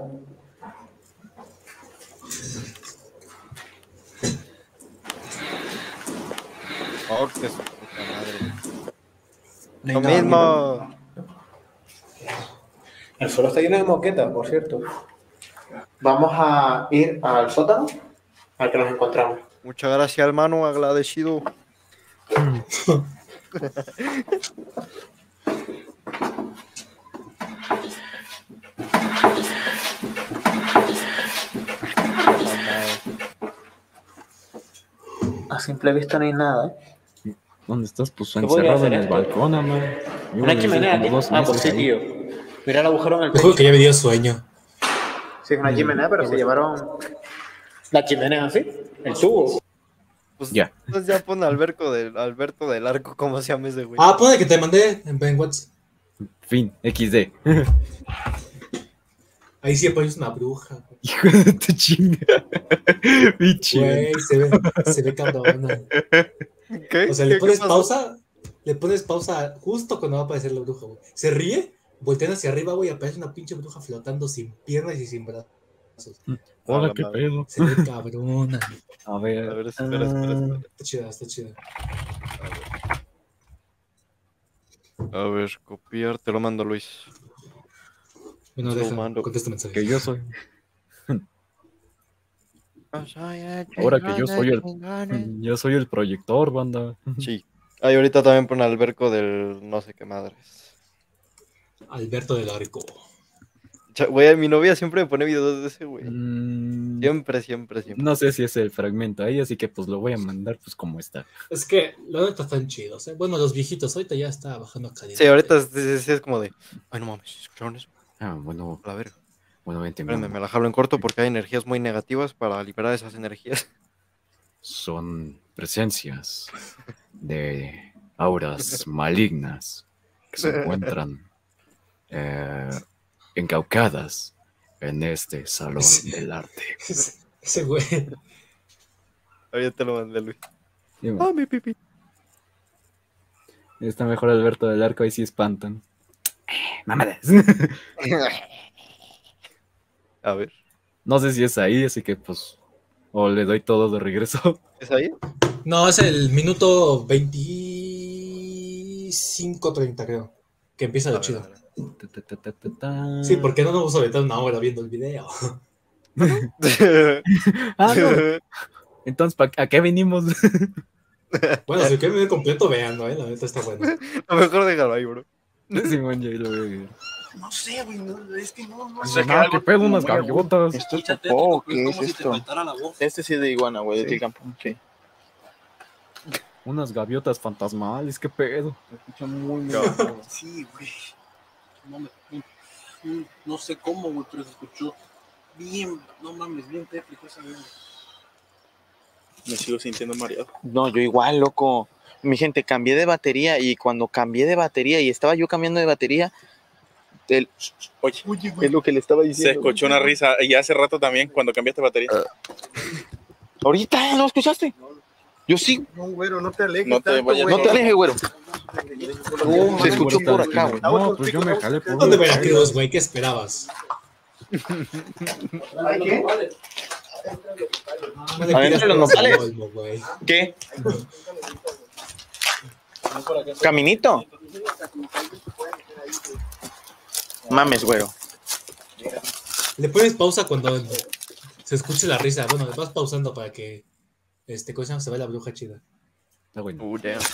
Oh, qué su puta madre. No hay Lo nada mismo. El suelo está lleno de moquetas, por cierto. Vamos a ir al sótano al que nos encontramos. Muchas gracias, hermano, agradecido. A simple vista no hay nada, ¿eh? ¿Dónde estás? Pues ¿Qué podría encerrado hacer en el esto? balcón, ama. Una chimenea aquí. Ah, pues sí, tío. Mira el agujero en el techo. Ojo que ya me dio sueño. Sí, es una chimenea, pero se llevaron la chimenea así, el tubo. Pues ya. Entonces ya pon Alberto del Arco, ¿cómo se llama ese güey? Ah, pone que te mandé en WhatsApp. Fin, XD. Ahí sí apoyas una bruja. Hijo de tu chinga. Bicho. Güey, se ve cabrona. ¿Qué? O sea, le pones pausa justo cuando va a aparecer la bruja, güey. Se ríe, voltean hacia arriba, güey, y aparece una pinche bruja flotando sin piernas y sin brazos. Hola, qué pedo. Se ve cabrona. A ver, espera. Está chida, está chida. A ver, copiar, te lo mando, Luis. Bueno, deja, contesta mensaje. Que yo soy. Ahora que yo soy el proyector, banda. Sí. Ahí ahorita también pone Alberto del no sé qué madres. Alberto del Arco. Güey, mi novia siempre me pone videos de ese güey. Siempre. No sé si es el fragmento ahí, así que pues lo voy a mandar pues como está. Es que la neta están chidos, ¿eh? Bueno, los viejitos, ahorita ya está bajando calidad. Sí, ahorita es como de, ay, no mames, ¿escucharon eso? Ah, bueno. A ver. Bueno, vente. Espérenme, me la jalo en corto porque hay energías muy negativas para liberar esas energías. Son presencias de auras malignas que se encuentran encaucadas en este salón del arte. Ese güey. Ahorita te lo mandé, Luis. Sí, mi pipi. Está mejor Alberto del Arco, ahí sí espantan. Mamadas. A ver. No sé si es ahí, así que pues. O le doy todo de regreso. ¿Es ahí? No, es el minuto 25:30, creo. Que empieza lo chido. Sí, porque no nos vamos a aventar una hora viendo el video. Ah, no. Entonces, ¿a qué venimos? Bueno, si quieren ver completo, veanlo, la neta está bueno. A lo mejor déjalo ahí, bro. Simón, ya lo veo bien. No sé, güey, es que no sé. ¿Qué pedo? Unas gaviotas. ¿Esto es popó? ¿Qué es esto? Este sí es de iguana, güey, de campo. Sí. Unas gaviotas fantasmales, qué pedo. Se escucha muy Sí, güey. No sé cómo, güey, pero se escuchó bien, no mames, bien tétrico esa vez. Me sigo sintiendo mareado. No, yo igual, loco. Mi gente, cambié de batería y cuando cambié de batería y estaba yo cambiando de batería, Oye, es lo que le estaba diciendo. Se escuchó una risa y hace rato también cuando cambiaste batería. Ahorita, ¿no escuchaste? Yo sí. No, güero, no te alejes. No te vayas. No te alejes, güero. Se escuchó por acá, güey. No, pues yo me jalé por ¿Dónde Veracruz, güey? ¿Qué esperabas? ¿Qué? Adentro de los nopales. ¿Qué? ¿Caminito? Mames, güero. Le pones pausa cuando se escuche la risa. Bueno, le vas pausando para que cosa se vea la bruja chida. Está bueno. Damn.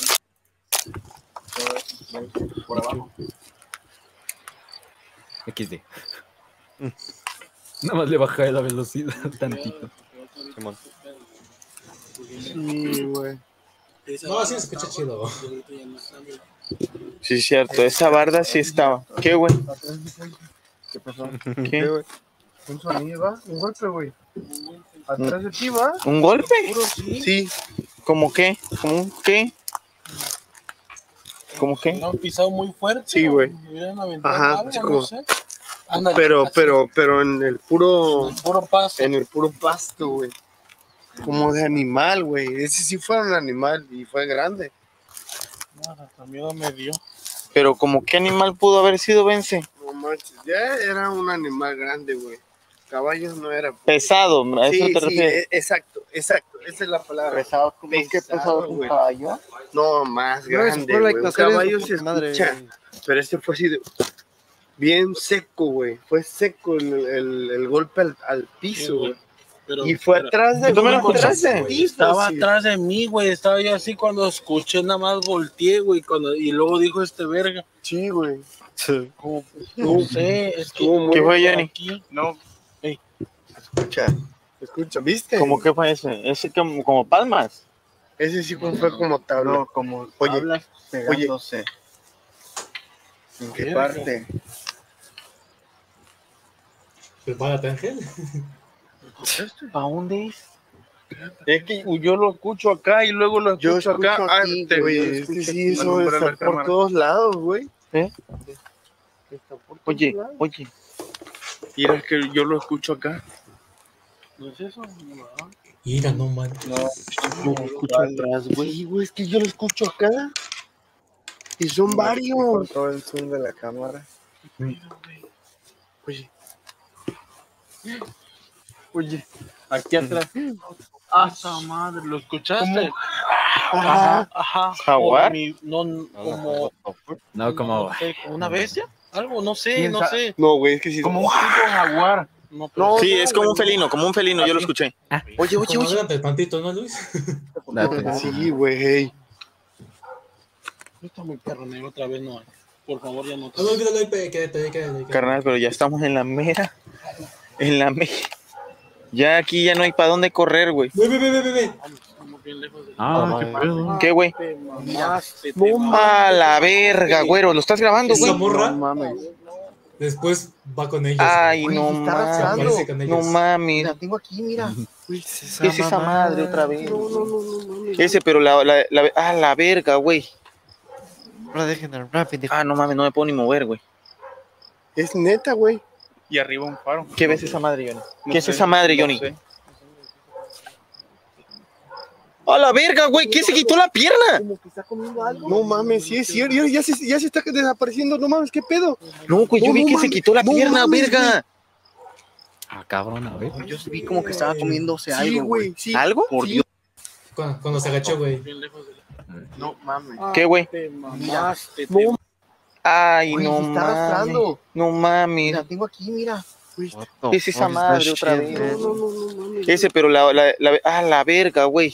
Por abajo. XD. Nada más le bajé la velocidad tantito. Sí, güey. No, sí se escucha chido. Sí, es cierto. Esa barda sí estaba. ¿Qué, güey? ¿Qué pasó? ¿Qué? Güey? Un sonido, ¿va? Un golpe, güey. Atrás de ti, ¿va? ¿Un golpe? Sí. ¿Cómo qué? ¿Cómo qué? ¿Cómo qué? No, han pisado muy fuerte. Sí, güey. Ajá, algo, sí, como... no sé. Ándale, pero en el puro pasto. En el puro pasto, güey. Como de animal, güey. Ese sí fue un animal y fue grande. No, hasta miedo me dio. Pero como qué animal pudo haber sido, Vence. No manches, ya era un animal grande, güey. Caballos no era. Pesado, ¿a eso te refieres? Exacto. Esa es la palabra. Pesado, ¿cómo que pesado un caballo? No, más grande, güey. Un caballo se escucha. Pero este fue así de... Bien seco, güey. Fue seco el golpe al piso, güey. Y fue atrás de... ¿Tú me lo escuchaste? Estaba atrás de mí, güey. Estaba yo así cuando escuché, nada más volteé, güey. Y luego dijo este verga. Sí, güey. Como, no sé, es que... ¿Qué fue, Jenny? Aquí, no. Ey. Escucha, ¿viste? ¿Cómo que fue ese? Ese como palmas. Ese sí fue como tabla. No, como tablas pegándose. ¿En qué parte? Prepárate, Ángel. ¿A dónde es? Es que yo lo escucho acá y luego lo escucho acá. Aquí, güey, sí, eso está por todos lados, güey. Oye. Mira que yo lo escucho acá. ¿No es eso? Mira, no manches. No, yo lo escucho atrás, güey. Sí, güey, es que yo lo escucho acá. Y son varios. Por todo el zoom de la cámara. Oye, aquí atrás. ¡Asa madre! ¿Lo escuchaste? Ajá. ¿Jaguar? No, como... ¿Como una bestia? Algo, no sé. No, güey, es que sí. Como un tipo jaguar. No, sí, es como un felino, yo lo escuché. Oye. Adelante tantito, ¿no, Luis? Sí, güey. No está muy perro negro otra vez, no. Por favor, ya no. No, olvídalo, quédate. Carnal, pero ya estamos en la mera. Ya aquí ya no hay para dónde correr, güey. Ve. ¿Qué pedo? ¿Qué, güey? A la verga, güero. ¿Lo estás grabando, güey? Esa morra, No mames. después va con ellos. Ay, güey. no mames. No mames. La tengo aquí, mira. ¿Qué es esa madre otra vez? No. Ese, pero la verga, güey. Ahora dejen de hablar, pendejo. No mames, no me puedo ni mover, güey. Es neta, güey. Y arriba un faro. ¿Qué ves esa madre, Johnny? No ¿Qué sé, es esa madre, no Johnny? sé. ¡A la verga, güey! ¿Quién se quitó la pierna? Como que está comiendo algo. No mames, sí es cierto. Ya se está desapareciendo. No mames, ¿qué pedo? No, güey, yo vi que se quitó la pierna, verga. Ah, cabrón, a ver. Yo vi como que estaba comiéndose Sí, algo, güey, güey. sí. ¿Algo? Por Sí. Dios. Cuando se agachó, güey. No mames. ¿Qué, güey? Mira, no, Ay, güey, no se está mames. arrastrando. No mames. Mira, tengo aquí, mira. ¿Qué es esa madre otra vez? No. Ese, pero la verga, güey.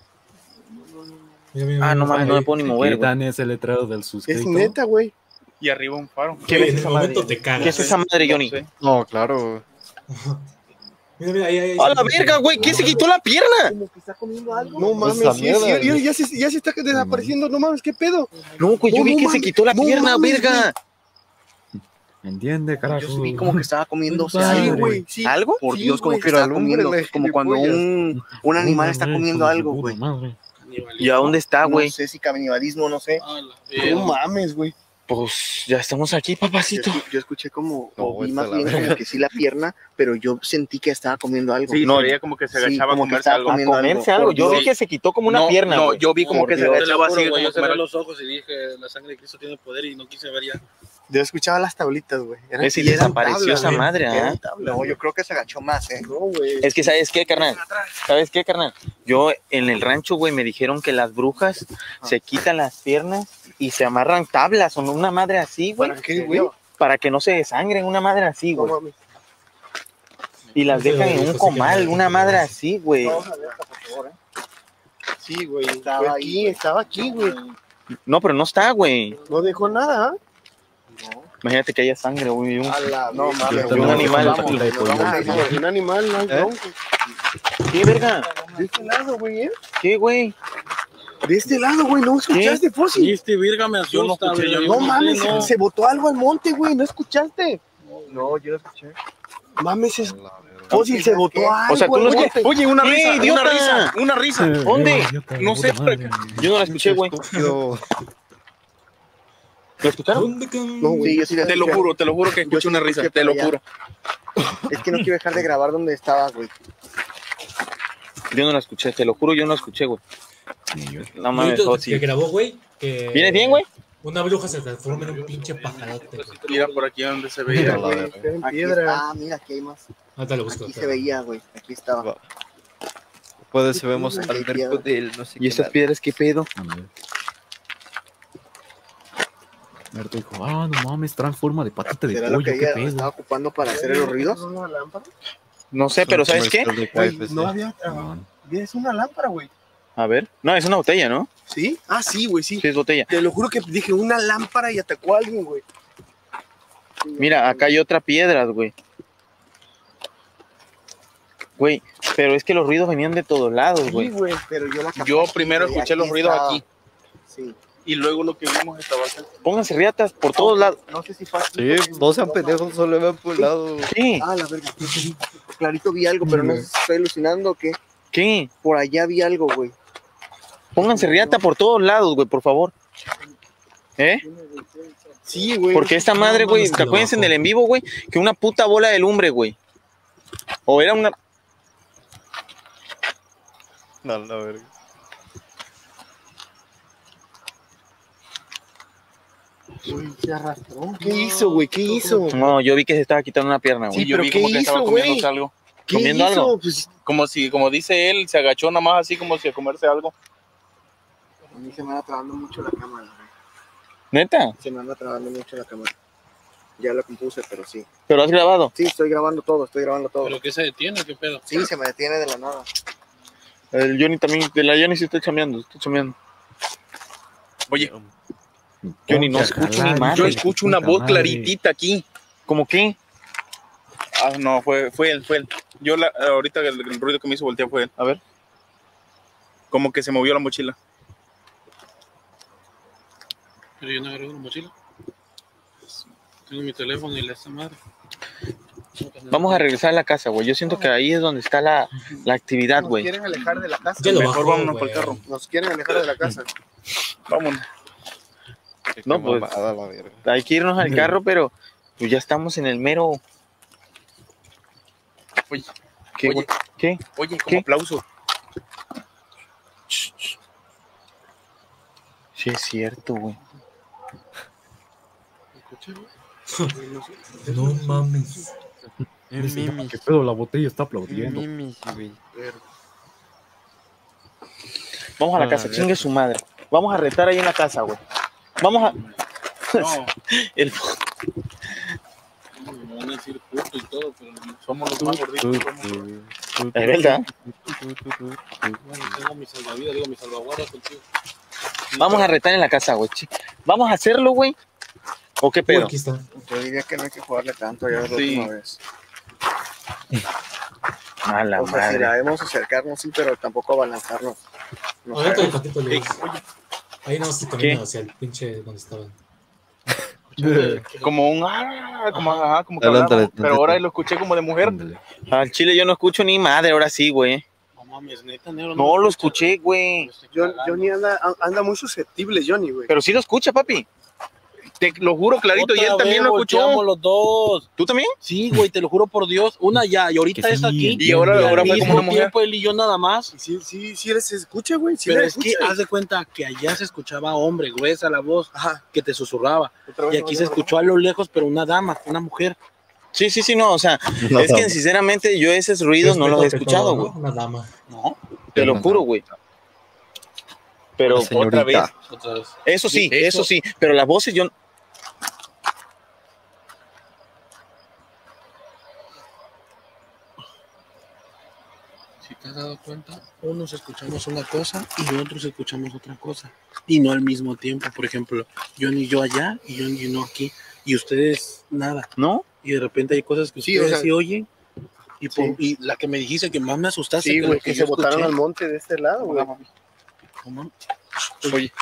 Ah, no mames, no me puedo ni mover, güey. Dan ese letrero del suscrito. Es neta, güey. Y arriba un faro. ¿Qué Güey, ves en esa el madre? momento te cagas. ¿Qué es esa madre, Johnny? No, claro. Mira, ahí. ¡A la verga, güey! ¿Quién se quitó la pierna? Como que está comiendo algo. No Pues mames, esa sí es mierda, cierto. Ya se está desapareciendo. No mames, ¿qué pedo? No, güey, yo vi que se quitó la pierna, verga. ¿Entiende, carajo? Yo vi como que estaba comiéndose Sí, algo, güey, sí. ¿Algo? Por Sí, Dios, como güey, que estaba pero comiendo. alúmbrele, Como cuando un animal está comiendo algo, güey. ¿Y a dónde está, güey? No sé si canibalismo, no sé. No mames, güey. Pues ya estamos aquí, papacito. Yo escuché como, No, o vi esta más la bien verga. como que sí la pierna, pero yo sentí que estaba comiendo algo. Sí, No, se veía como que se sí, agachaba como a que comerse estaba algo. A comiendo comerse algo. algo. Yo Por vi que se quitó como una pierna, No, güey. yo vi como Por que se Dios. agachaba así como Yo cerré comer. los ojos y dije, la sangre de Cristo tiene poder y no quise ver ya. Yo escuchaba las tablitas, güey. Ese y eran desapareció tablas, esa güey. madre, ¿ah? Eran tablas. No, yo creo que se agachó más, ¿eh? No, güey. Es que, ¿sabes qué, carnal? ¿Sabes qué, carnal? Yo en el rancho, güey, me dijeron que las brujas se quitan las piernas y se amarran tablas o una madre así, güey. ¿Para qué, güey? Para que no se desangren, una madre así, No güey. mames. Y las dejan en un comal, una madre así, güey. Vamos a ver, por favor, ¿eh? Sí, güey. Estaba aquí, güey. No, pero no está, güey. No dejó nada, ¿ah? Imagínate que haya sangre, güey. No mames. un animal. Un animal, no hay bronco. ¿Qué, verga? De este lado, güey, ¿eh? ¿Qué, güey? De este lado, güey, ¿no escuchaste, Fossi? Y este virga me asusta, Yo no escuché, güey. No mames, no. se botó algo al monte, güey, ¿no escuchaste? No, yo no escuché. Mames, Fossi se botó algo. O sea, tú no al monte. escuchaste. Oye, una risa, idiota! una risa, una risa. ¿Dónde? No sé, Yo no la escuché, güey. ¿Lo escucharon? No, güey, yo sí la Te lo escuché. juro que escuché sí una escuché risa, te lo por allá. juro. Es que no quiero dejar de grabar donde estaba, güey. Yo no la escuché, te lo juro, yo no la escuché, güey. No mames, Que grabó, güey. Que ¿Vienes bien, güey? una bruja se transforma en un pinche pajarote, güey. Mira por aquí donde se veía. Aquí está, mira, aquí hay más. Ahorita lo busco. Aquí se veía, güey. Aquí estaba. Pues vemos al verbo del no sé ¿Y estas piedras qué pedo? Berto dijo, no mames, traen forma de patita de ¿Será lo pollo, que qué ella pedo. estaba ocupando para hacer los ruidos? No sé, pero ¿sabes qué? Güey, no había. Es una lámpara, güey. A ver. No, es una botella, ¿no? ¿Sí? Ah, sí, güey, sí. Sí, es botella. Te lo juro que dije una lámpara y atacó a alguien, güey. Mira, acá hay otra piedra, güey. Güey, pero es que los ruidos venían de todos lados, güey. Sí, güey, pero Yo primero escuché los ruidos aquí. Sí. Y luego lo que vimos estaba acá. Pónganse riatas por todos lados. No sé si fue aquí. Sí, no sean pendejos, solo vean por un lado. ¿Qué? Ah, la verga. Clarito vi algo, pero no sé si estoy alucinando o qué. ¿Qué? Por allá vi algo, güey. Pónganse riata por todos lados, güey, por favor. ¿Eh? Sí, güey. Porque esta madre, güey, ¿te acuerdas en el en vivo, güey? Que una puta bola de lumbre, güey. O era una... No, la verga. Güey, se arrastró. ¿Qué hizo, güey? ¿Qué hizo? No, yo vi que se estaba quitando una pierna, güey. Sí, yo pero vi ¿qué como que estaba hizo, comiendo güey? algo. ¿Qué ¿Comiendo hizo? algo? Pues Como dice él, se agachó nada más así como si a comerse algo. a mí se me anda trabando mucho la cámara, güey. ¿Neta? Se me anda trabando mucho la cámara. Ya lo compuse, pero sí. ¿Pero has grabado? Sí, estoy grabando todo. ¿Pero qué se detiene? ¿Qué pedo? Sí, se me detiene de la nada. El Johnny también, de la Johnny sí está chameando, Oye, Johnny, no escucho ni madre. yo escucho una voz claritita aquí. ¿Cómo qué? Ah, no, fue él. Yo ahorita el ruido que me hizo voltear fue él. A ver. Como que se movió la mochila. Pero yo no agarré una mochila. Tengo mi teléfono y la esta madre. Vamos a regresar a la casa, güey. Yo siento que ahí es donde está la actividad, Nos güey. quieren alejar de la casa. Ya lo Mejor bajó, vámonos güey. por el carro. Nos quieren alejar de la casa. Vámonos. No, pues, Mamada, la verga. hay que irnos al carro, pero Pues ya estamos en el mero. Oye, ¿Qué, güey? ¿Qué? Oye, como ¿Qué? aplauso. Sí, es cierto, güey. No mames. ¿Qué pedo? La botella está aplaudiendo. Vamos a la casa, chingue su madre. Vamos a retar ahí en la casa, güey. Vamos a. No. El... Me van a decir puto y todo, pero somos los más gorditos. Es verdad. Tengo mi salvavidas, digo, mi salvaguarda contigo. Vamos a retar en la casa, güey. Vamos a hacerlo, güey. ¿O qué pedo? Aquí está. Yo diría que no hay que jugarle tanto ya la última vez. A la O sea, si madre. la debemos acercarnos, sí, pero tampoco abalanzarnos. No Ahorita sé. el patito le dice. Ahí no se camina hacia el pinche donde estaban. Como un como que Adelántale hablamos, pero ahora lo escuché como de mujer. Al chile yo no escucho ni madre, ahora sí, güey. No mames, neta, negro. No lo escuché, güey. Johnny anda muy susceptible, Johnny, güey. Pero sí lo escucha, papi. Te lo juro clarito, y él Otra también vez lo escuchó. volteamos los dos. ¿Tú también? Sí, güey, te lo juro por Dios. Una ya, y ahorita Que está sí, aquí. Y ahora al fue como mismo una mujer. tiempo él y yo nada más. Sí, él se escucha, güey. Sí, Pero le es que escucha. haz de cuenta que allá se escuchaba hombre, gruesa la voz, Ajá. que te susurraba. Otra vez Y aquí se escuchó a lo lejos, pero una dama, una mujer. Sí, no, o sea, es que sinceramente yo esos ruidos no los he escuchado, güey. Una dama. No, Te lo juro, güey. Pero La señorita. otra vez. otra vez. Eso sí, pero las voces yo. Si te has dado cuenta, unos escuchamos una cosa y otros escuchamos otra cosa. Y no al mismo tiempo. Por ejemplo, Johnny y yo allá y Johnny y no aquí. Y ustedes nada. ¿No? Y de repente hay cosas que Sí, ustedes o sea, sí oyen. Y, sí. y la que me dijiste que más me asustaste. Sí, que güey, lo que yo se botaron escuché. al monte de este lado, güey. ¿Cómo? Oye,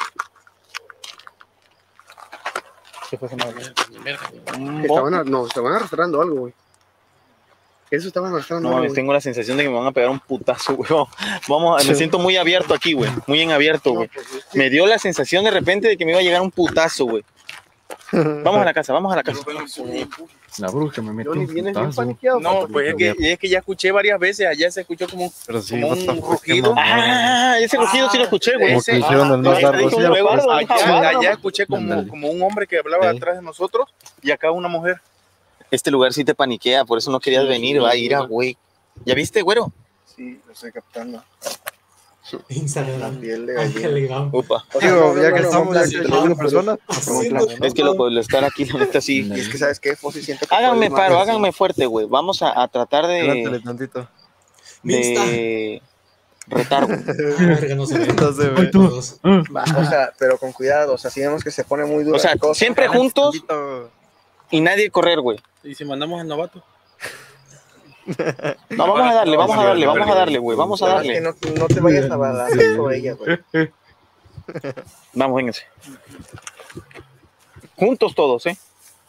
¿Qué fue esa madre? Estaban arrastrando algo, güey. Eso estaban arrastrando No algo, mames, güey. tengo la sensación de que me van a pegar un putazo, güey. Vamos, me siento muy abierto aquí, güey. Muy en abierto, güey. Me dio la sensación de repente de que me iba a llegar un putazo, güey. Vamos a la casa, vamos a la casa. La bruja me metió Johnny, un vienes bien putazo. paniqueado. no, pues es que ya escuché varias veces, allá se escuchó como, Pero sí, como what the un fuck, qué rugido. mamada. Ah, ese rugido sí lo escuché, güey. Como que hicieron el más largo. Dijo un huevardo, un jaguar. Allá escuché Ándale. como un hombre que hablaba Sí. atrás de nosotros y acá una mujer. Este lugar sí te paniquea, por eso no querías venir, va a ir a güey. ¿Ya viste, güero? Sí, lo estoy captando. La Instagram. piel de Ay, gallina. elegante. Upa. O sea, Digo, no, ya no, que no, estamos no, aquí no, entre no, una no, persona, Es que loco, el estar aquí, la neta, sí. Y es que, ¿sabes qué? Fossi, siento que Háganme puedes más, paro, sí. háganme fuerte, güey. Vamos a tratar Adelántale de tantito. retar, güey. Verga, no se ve. No se ve. Todos. Va, o sea, pero con cuidado, o sea, si vemos que se pone muy duro. O sea, siempre juntos Tantito. y nadie correr, güey. Y si mandamos al novato. No, vamos a darle, güey. Vamos a darle. No te vayas a balancear sobre ella, güey. Vamos, vénganse. Juntos todos, ¿eh?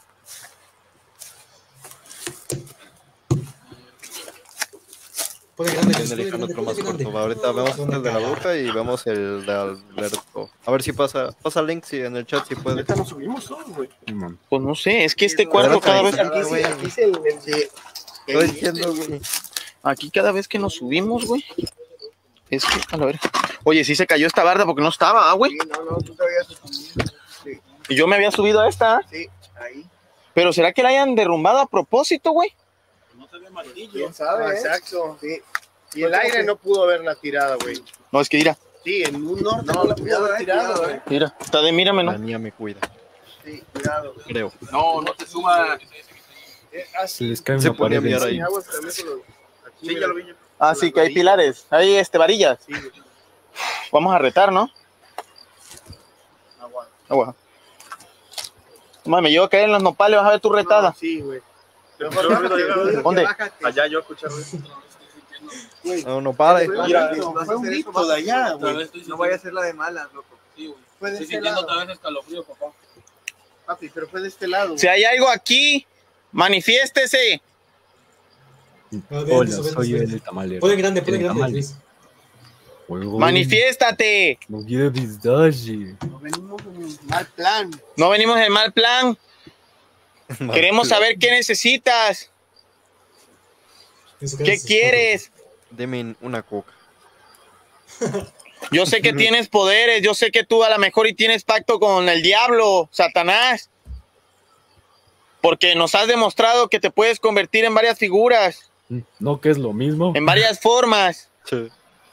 Pone grande, Viene pone eligiendo grande, otro más pone grande. corto. Ahorita vemos el de la bruja y vemos el de Alberto. A ver si pasa link si en el chat si puede. Ahorita nos subimos todos, güey. Pues no sé, es que este cuarto cada vez. Aquí sí, Estoy diciendo, güey. Aquí cada vez que nos subimos, güey. Es que, a la ver. Oye, sí se cayó esta barda porque no estaba, güey. Sí, no, tú te habías subido. Sí, Y yo me había subido a esta. sí, ahí. Pero ¿será que la hayan derrumbado a propósito, güey? No se ve martillo. ¿Quién sabe? Exacto, sí. Y el aire no pudo haberla tirada, güey. No, es que mira, Sí, en un norte no la pudo haber tirado, güey. mira. Está de mírame, La ¿no? niña me cuida, Sí, cuidado. creo. No te suba. Se Así. les cae Se una ponía a pared mirar encima. ahí. Sí, ya lo vi. Ah, sí, que hay pilares. Hay varillas. Sí, güey. Vamos a retar, ¿no? Agua. Mami, me llevo a caer en los nopales, vas a ver tu retada. Sí, güey. ¿Dónde? Allá yo escuché ruido. No para. Mira, fue un grito de allá, güey. No vaya a ser la de malas, loco. Sí, güey. Fue de Estoy este sintiendo lado. otra vez escalofrío, papá. Papi, pero fue de este lado. Si hay algo aquí, manifiéstese. Hola, soy el tamalero. Pone grande, pone El grande, tamal. Luis. Juego. Manifiéstate. No quiero pistache. No venimos en mal plan. No venimos en mal plan. Queremos saber qué necesitas. ¿Qué quieres? Deme una coca. Yo sé que tienes poderes, yo sé que tú a lo mejor y tienes pacto con el diablo, Satanás. Porque nos has demostrado que te puedes convertir en varias figuras. No, que es lo mismo. En varias formas. Sí.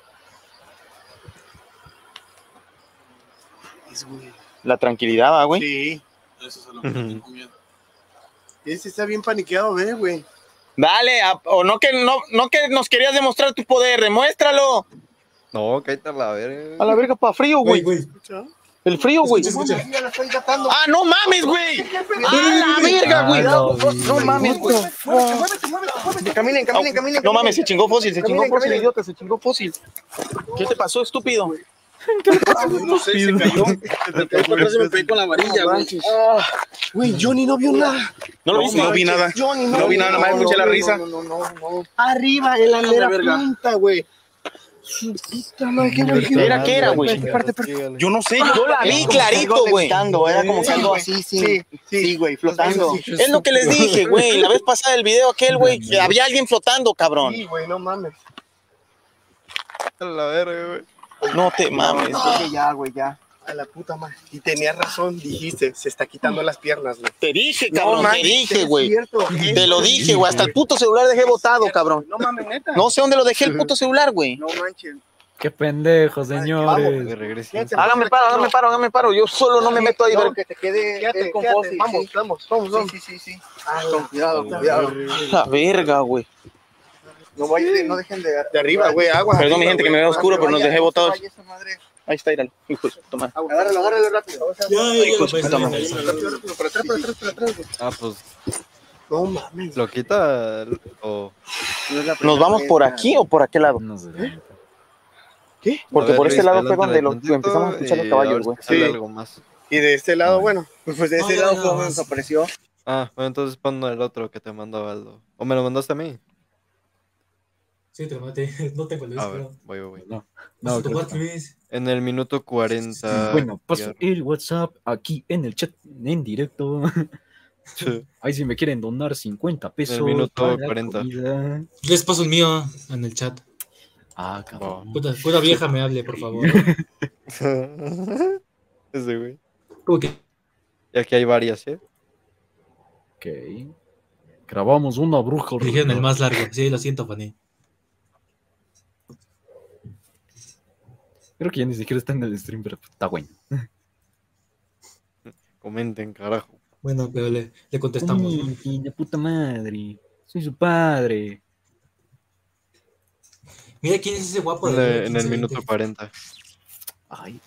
La tranquilidad, ¿va, güey? Sí. Eso es lo que tengo miedo. Ese está bien paniqueado, güey. Dale, o no que nos querías demostrar tu poder, demuéstralo. No, cállate a la verga. A la verga, pa' frío, güey. El frío, güey. Ah, no mames, güey. A la verga, güey. No mames, güey. Caminen. No mames, se chingó Fósil, idiota, se chingó Fósil. ¿Qué te pasó, estúpido? No sé, se cayó. Me pegué con la varilla, güey. Güey, Johnny no vio nada. ¿No lo viste? No vi nada. No vi nada, nada más escuché la risa. No. Arriba, en la mera punta, güey. ¿Qué era, güey? Yo no sé, yo la vi clarito, güey. Era como que algo así, sí, güey, flotando. Es lo que les dije, güey. La vez pasada del video aquel, güey, que había alguien flotando, cabrón. Sí, güey, no mames. A la verga, güey. No te mames, güey. Ya, güey, ya. A la puta madre. Y tenías razón, dijiste, se está quitando las piernas, güey. Te dije, cabrón, te dije, güey. Te lo dije, güey. Hasta el puto celular dejé botado, cabrón. No mames, neta. No sé dónde lo dejé el puto celular, güey. No manches. Qué pendejo, señores. Hágame paro. Yo solo no me meto ahí, no, que te quede. Quédate con Fósil. Vamos. Sí. Con cuidado. La verga, güey. No dejen de arriba, güey, agua. Perdón, mi gente, que me veo oscuro, pero nos dejé botados. Ahí está, íralo. Toma. Agárralo rápido. Por atrás. Ah, pues. No mames. ¿Lo quita o...? ¿Nos vamos por aquí o por aquel lado? No sé. ¿Qué? Porque por este lado fue donde empezamos a escuchar los caballos, güey. Sí. Algo más. Y de este lado, bueno, pues de este lado fue donde desapareció. Ah, bueno, entonces pon el otro que te mandó Aldo. ¿O me lo mandaste a mí? Sí, te lo mandé. No tengo el A ver, voy. No, en el minuto 40. Bueno, paso el WhatsApp aquí en el chat en directo. Sí. Ahí si me quieren donar 50 pesos. En el minuto 40. Les paso el mío en el chat. Ah, cabrón. Puta vieja me hable, por favor. Ese güey. ¿Cómo que? Y aquí hay varias, ¿eh? Ok. Grabamos una bruja. Dijeron el más largo. Sí, lo siento, Fanny. Creo que ya ni siquiera está en el stream, pero está bueno. Comenten, carajo. Bueno, pero le contestamos. Uy, de puta madre. Soy su padre. Mira quién es ese guapo. En el minuto 40. Ay,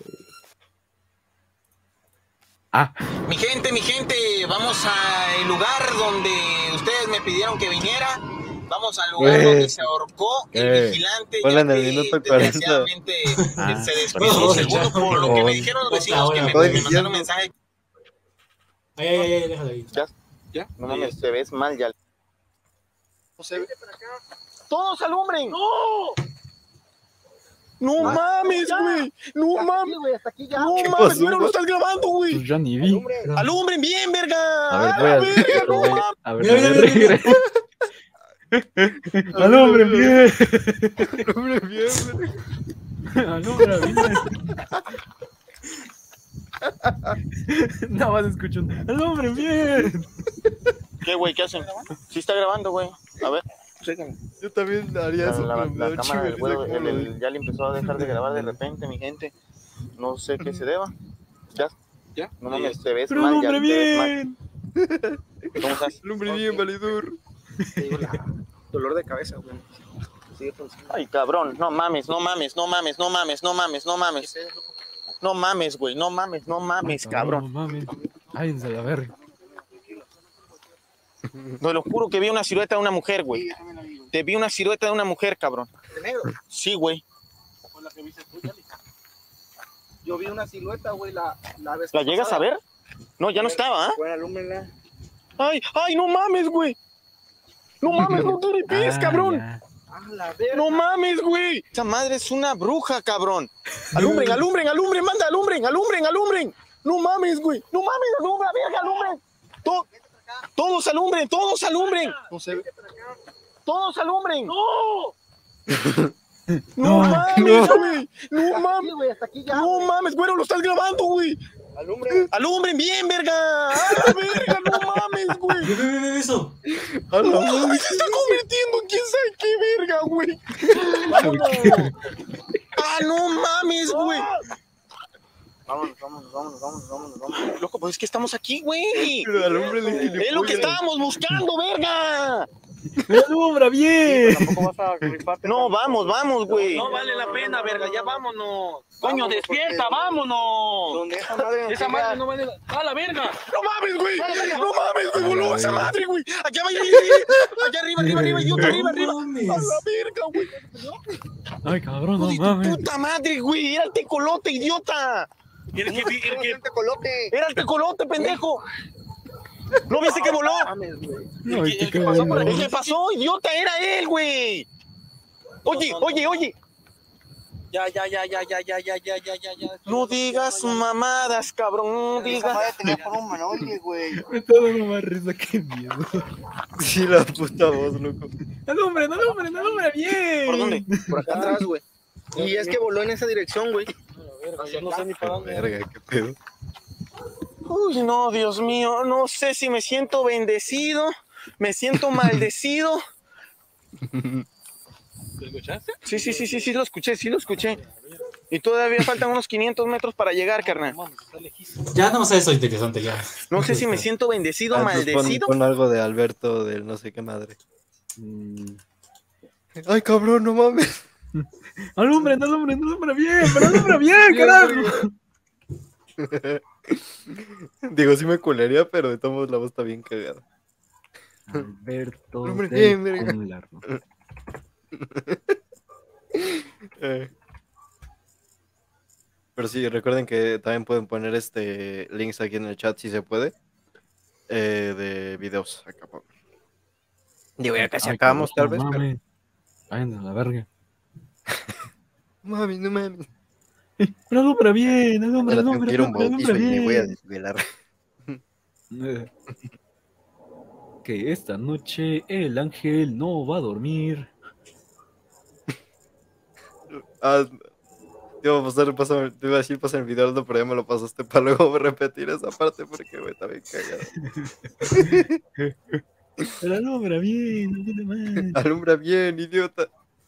Mi gente, vamos al lugar donde ustedes me pidieron que viniera. Vamos al lugar donde se ahorcó el vigilante. Bueno, en el minuto 40. Desgraciadamente se despidió segundo por lo que me dijeron los vecinos que me mandaron mensaje. Ay, déjalo ahí. ¿Ya? No mames, te ves mal ya. ¡Todos alumbren! ¡No mames, güey! ¡No mames! ¡No mames! ¡Mira, lo estás grabando, güey! Pues ya ni vi. ¡Alumbren bien, verga! A ver, ¡alumbren bien! ¡Alumbren bien! ¡Alumbren bien! Nada más escucho ¡alumbren bien! ¿Qué, güey? ¿Qué hacen? Sí está grabando, güey. A ver. Yo también haría eso. La cámara del güey, ya le empezó a dejar de grabar de repente, mi gente. No sé qué se deba. ¿Ya? No mames, te ves mal, ya te ves mal. ¿Cómo estás? Lumbre bien, valedor. Dolor de cabeza, güey. Ay, cabrón, no mames, güey, no mames, cabrón. No mames. Ay, se la verga. No, lo juro que vi una silueta de una mujer, güey. Te vi una silueta de una mujer, cabrón. ¿De negro? Sí, güey. ¿Con la que viste tú, Yali? Yo vi una silueta, güey, la vez ¿La llegas a ver? No, ya no estaba, ¿ah? Bueno, alúmbrela. Ay, no mames, güey. No mames, no te ripies, cabrón. No mames, güey. Esa madre es una bruja, cabrón. Alumbren, manda, alumbren. No mames, güey. No mames, alumbra, verga, alumbren. ¡Todos alumbren! ¡Todos alumbren! ¡Todos alumbren! ¡No! ¡No mames, güey! ¡No mames! ¡No mames, güero! ¡Lo estás grabando, güey! ¡Alumbren bien, verga! ¡A la verga! ¡No mames, güey! Ve eso. ¡No mames! Se está convirtiendo en quién sabe qué verga, güey. ¡Ah, no mames, güey! Vámonos. Loco, pues es que estamos aquí, güey. Es lo que estábamos buscando, verga. ¡Alumbra bien! No, vamos, güey. No vale la pena, verga, ya vámonos. Coño, despierta, vámonos. Esa madre no vale ¡a la verga! No mames, güey. No mames, güey. Voló esa madre, güey. Allá va, allá arriba, idiota, arriba. A la verga, güey. Ay, cabrón, no Tu mames. puta madre, güey. Era el tecolote, idiota. Era el tecolote, pendejo. ¿No viste que voló? No, ¿El que pasó, idiota? Era él, güey. Oye. Ya. No digas mamadas, cabrón. No digas. Me está dando más risa que miedo. Sí, la puta voz, loco. ¡Alumbra bien! ¿Por dónde? Por acá atrás, güey. Y es que voló en esa dirección, güey. No sé ni para dónde. Verga, qué pedo. Uy, no, Dios mío. No sé si me siento bendecido, me siento maldecido. ¿Lo escuchaste? Sí, lo escuché. Y todavía faltan unos 500 metros para llegar, carnal. Ya no sé, eso es interesante ya. No sé si me siento bendecido o maldecido. Pon algo de Alberto, del no sé qué madre. Ay, cabrón, no mames. ¡Alumbra bien, carajo! Digo, sí me culería, pero de todos modos la voz está bien cagada. Alberto Bien, del verga. Cularno. Pero sí, recuerden que también pueden poner links aquí en el chat si se puede. De videos acá. Digo, ya casi Ay, acabamos tal cabrón, vez, pero... mames. Vayan a la verga. No mames. Pero alumbra bien, Ahora tengo que ir a un bautizo y me voy a desvelar. Que esta noche el ángel no va a dormir. Te iba a decir pasar el video, pero ya me lo pasaste para luego repetir esa parte porque me está bien cagado. Pero alumbra bien, puta madre. Alumbra bien, idiota.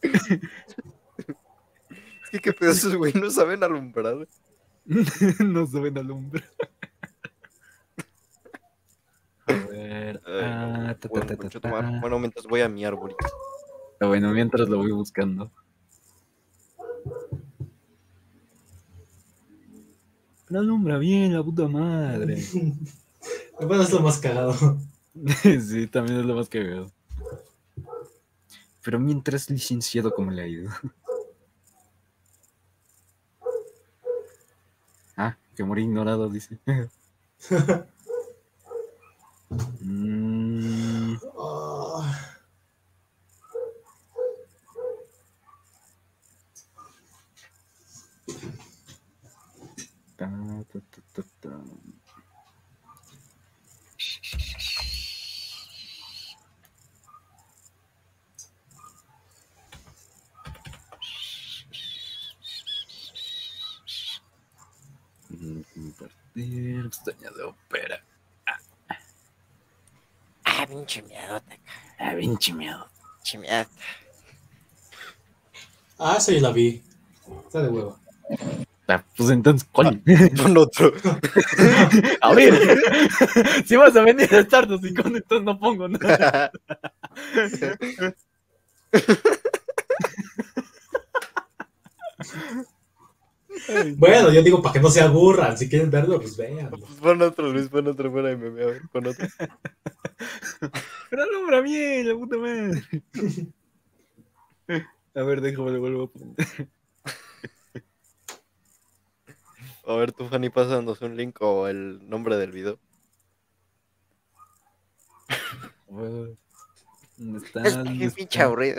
Es que qué pedo, esos güey no saben alumbrar. No saben alumbrar. A ver. Bueno, mientras voy a mi arbolito. Bueno, mientras lo voy buscando. Pero alumbra bien, la puta madre. Bueno, es lo más cagado. Sí, también es lo más cagado. Pero mientras, licenciado, ¿cómo le ha ido? Ah, que morí ignorado, dice. Compartir, pestaña de ópera. Pinche miedota. Pinche miedo. Ah, sí, la vi. Está de huevo. Pues entonces, ¿cuál? Pon otro. A ver, si vas a venir a estarnos y con entonces no pongo nada. Bueno, yo digo para que no se aburran. Si quieren verlo, pues vean. Pues pon otro, Luis, pon otro fuera de meme. A ver, pon otro. Pero alumbra bien, la puta madre. A ver, déjame, le vuelvo a poner. A ver, tú, Fanny, pásanos un link o el nombre del video. ¿Dónde está? Es que pinche aburrido.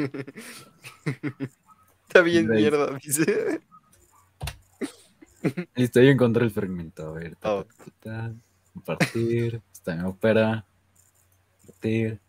Está bien mierda, dice. Listo, ahí encontré el fragmento. A ver, compartir, está en ópera. carácter.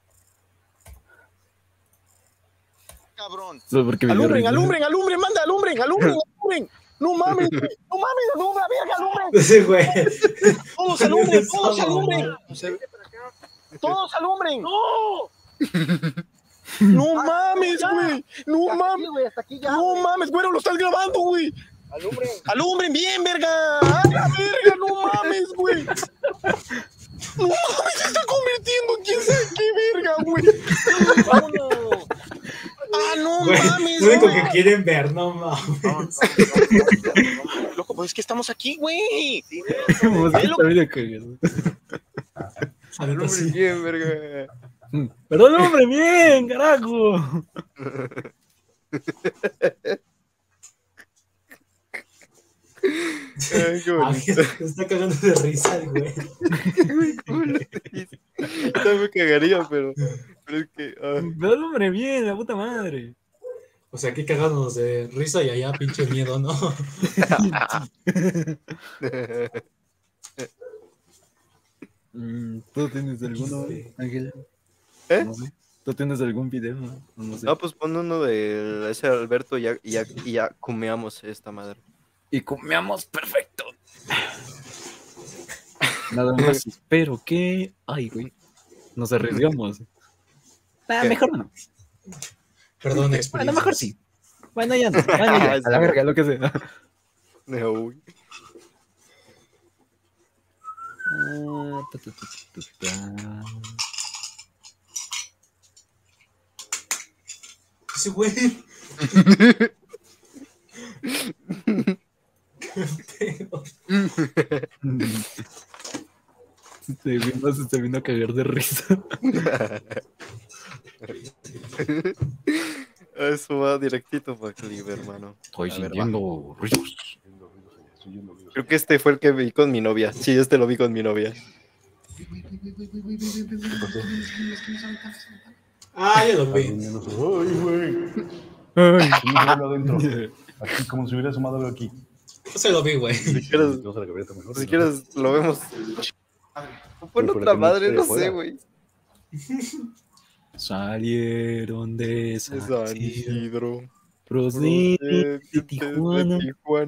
Cabrón. Solo porque me dio Alumbren, risa. alumbren, alumbren, manda, alumbren, alumbren, alumbren. No mames, güey. No mames, alumbra, verga, alumbren. Sí, güey. Todos alumbren, todos alumbren. Todos alumbren. ¡No! No mames, güey. No mames. No mames, güero, lo estás grabando, güey. Alumbren. Alumbren bien, verga. ¡A la verga! No mames, güey. No mames, se está convirtiendo en quién sabe qué verga, güey. Vámonos. Ah, no Güey, mames, lo único güey. que quieren ver, no mames. Loco, pues es que estamos aquí, güey. Como si Velo. está bien cagado. Alumbren bien, verga. Perdón, hombre, bien, carajo. Ay, qué bonito. Se está cagando de risa el güey. Yo me cagaría, pero es que. Perdón, hombre, bien, la puta madre. O sea, aquí cagándonos de risa y allá pinche miedo, ¿no? ¿Tú tienes alguno, Ángel? No sé. ¿Tú tienes algún video? No sé. No, pues pon uno de ese Alberto y ya cumeamos esta madre. Y comeamos perfecto. Nada más espero que. Ay, güey. Nos arriesgamos. Mejor no. Perdón, Bueno, mejor sí. Bueno, ya no. Bueno, ya. A la verga, lo que sea. No, güey. Ese güey. Se vino a cagar de risa. Eso va directito para Clive, hermano. Estoy A ver, sintiendo risas. Creo que este fue el que vi con mi novia. Sí, este lo vi con mi novia. Ah, ya lo vi. Ay, güey. Ay. Adentro. Aquí, como si hubiera asomado aquí. Yo se lo vi, güey. Si quieres, lo vemos. Pon otra madre, no sé, güey. Salieron de San Isidro. Procedentes de Tijuana.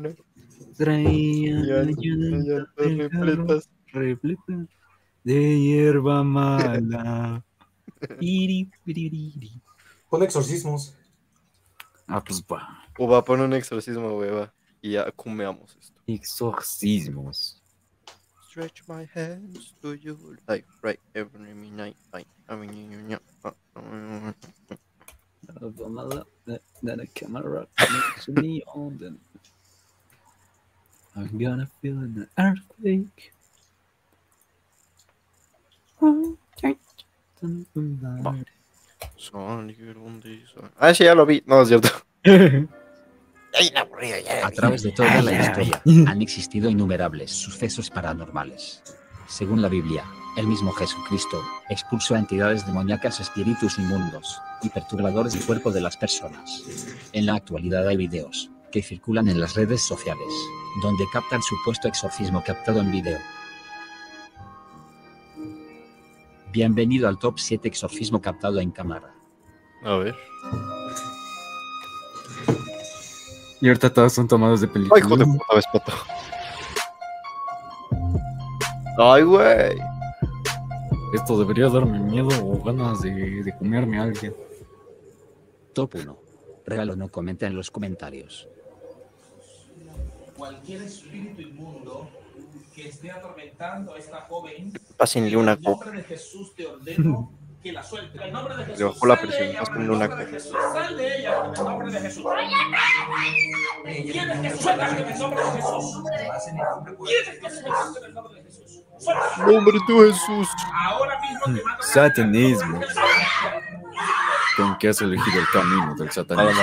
Traían repletas de hierba mala. Pon exorcismos. Ah, pues va. O va a poner un exorcismo, güey, va. Y ya cumeamos esto. Exorcismos. Stretch my hands to you like right every night. Then a camera next to me on them. I'm gonna feel an earthquake. Ah, sí, ya lo vi. No, es cierto. A través de toda la historia han existido innumerables sucesos paranormales. Según la Biblia, el mismo Jesucristo expulsó a entidades demoníacas, espíritus inmundos y perturbadores del cuerpo de las personas. En la actualidad hay videos que circulan en las redes sociales, donde captan supuesto exorcismo captado en video. Bienvenido al Top 7 exorcismo captado en cámara. A ver. Y ahorita todas son tomadas de película. Ay, hijo de puta, ves, pato. Ay, güey. Esto debería darme miedo o ganas de comerme a alguien. Top 1. Regalo no comenta en los comentarios. Cualquier espíritu inmundo que esté atormentando a esta joven, Pásenle una en el copa. nombre de Jesús te ordeno que la suelte. En el nombre de Jesús. Le bajó la Sal de presión. ella, Pásenle en el una nombre de copa. Jesús. Sal de ella en el nombre de Jesús. Tienes que suéltala en el nombre de Jesús. Tienes que suéltala en el nombre de Jesús. Suéltala. Nombre de Jesús. Ahora mismo te mando. Satanismo. ¿Con qué has elegido el camino del satanismo?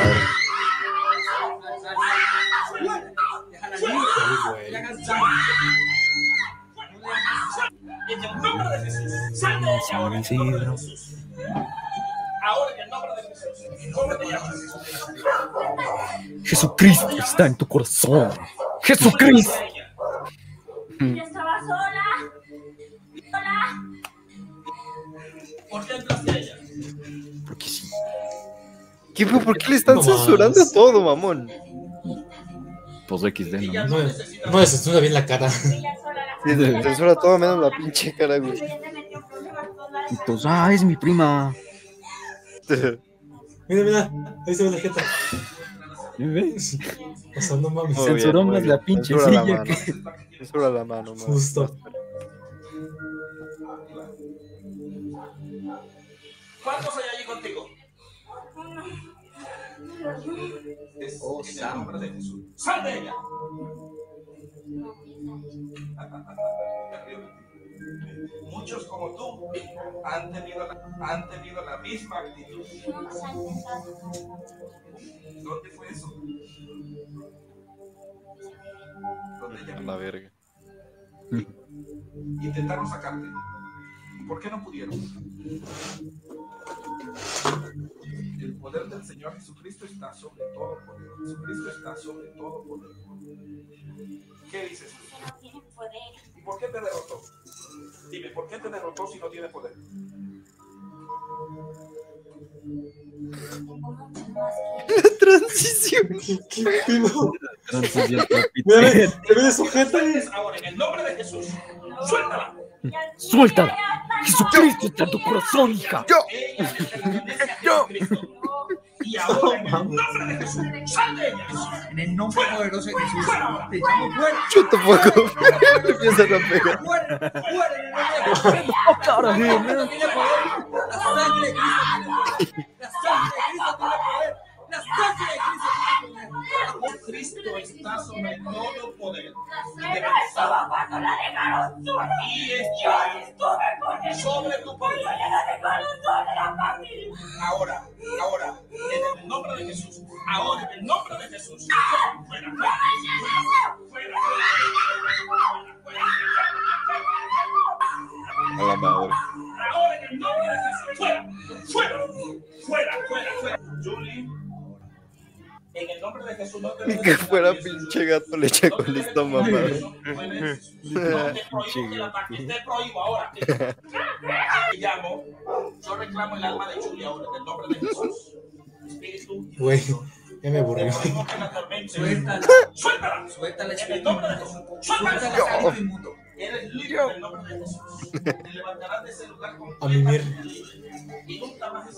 En el nombre de Jesús. Sal de ella ahora en el nombre de Jesús. Ahora en el nombre de Jesús. ¿Cómo te llamas? Jesucristo está en tu corazón. Jesucristo. Yo estaba sola. Hola. ¿Por qué entraste a ella? Porque sí. ¿Por qué le están censurando todo, mamón? Pues XD, ¿no? No le censura bien la cara. Sí, censura todo menos la pinche cara, güey. Pues, es mi prima. Mira, ahí se ve la jeta. ¿Me ves? O sea, no mames. Censuró más la pinche Censura silla la que... Censura la mano, man. Justo. ¿Cuántos hay allí contigo? En el nombre de Jesús. ¡Sal de ella! Muchos como tú han tenido la misma actitud. ¿Dónde fue eso? A la verga. Intentaron sacarte. ¿Por qué no pudieron? El poder del Señor Jesucristo está sobre todo poder. Jesucristo está sobre todo poder. ¿Qué dices tú? ¿Y por qué te derrotó? Dime, ¿por qué te derrotó si no tiene poder? La transición. ¿Qué pedo? Transición Mira, se ve sujeta. Ahora, en el nombre de Jesús, suéltala. ¡Suéltala! ¡Jesucristo está en tu corazón, hija! ¡Yo! Y ahora, en el nombre de Jesús, sal de ella. En el nombre poderoso de Jesús, te llamo fuera. Yo tampoco. Te empiezan a pegar. Fuera, fuera, en el nombre de Jesús. Ahora, Cristo tiene poder. La sangre de Cristo tiene poder. La sangre de Cristo tiene poder. La sangre de Cristo tiene poder. Cristo está sobre todo poder. Y sobre tu poder. Ahora, en el nombre de Jesús. Ahora, en el nombre de Jesús. Fuera, fuera. A la madre. Ahora, en el nombre de Jesús. Fuera. Julie. En el nombre de Jesús no te Que fuera pinche gato le echa con esta mamá. No te prohíbo que la ataques, te prohíbo ahora. Te llamo, yo reclamo el alma de Julia ahora en el nombre de Jesús. Espíritu. Güey, ya me aburrí. Suéltala. Suéltala, En el nombre de Jesús. Suéltala, espíritu inmundo. Eres libre en el nombre de Jesús. Te levantarás de ese lugar A mimir. y nunca más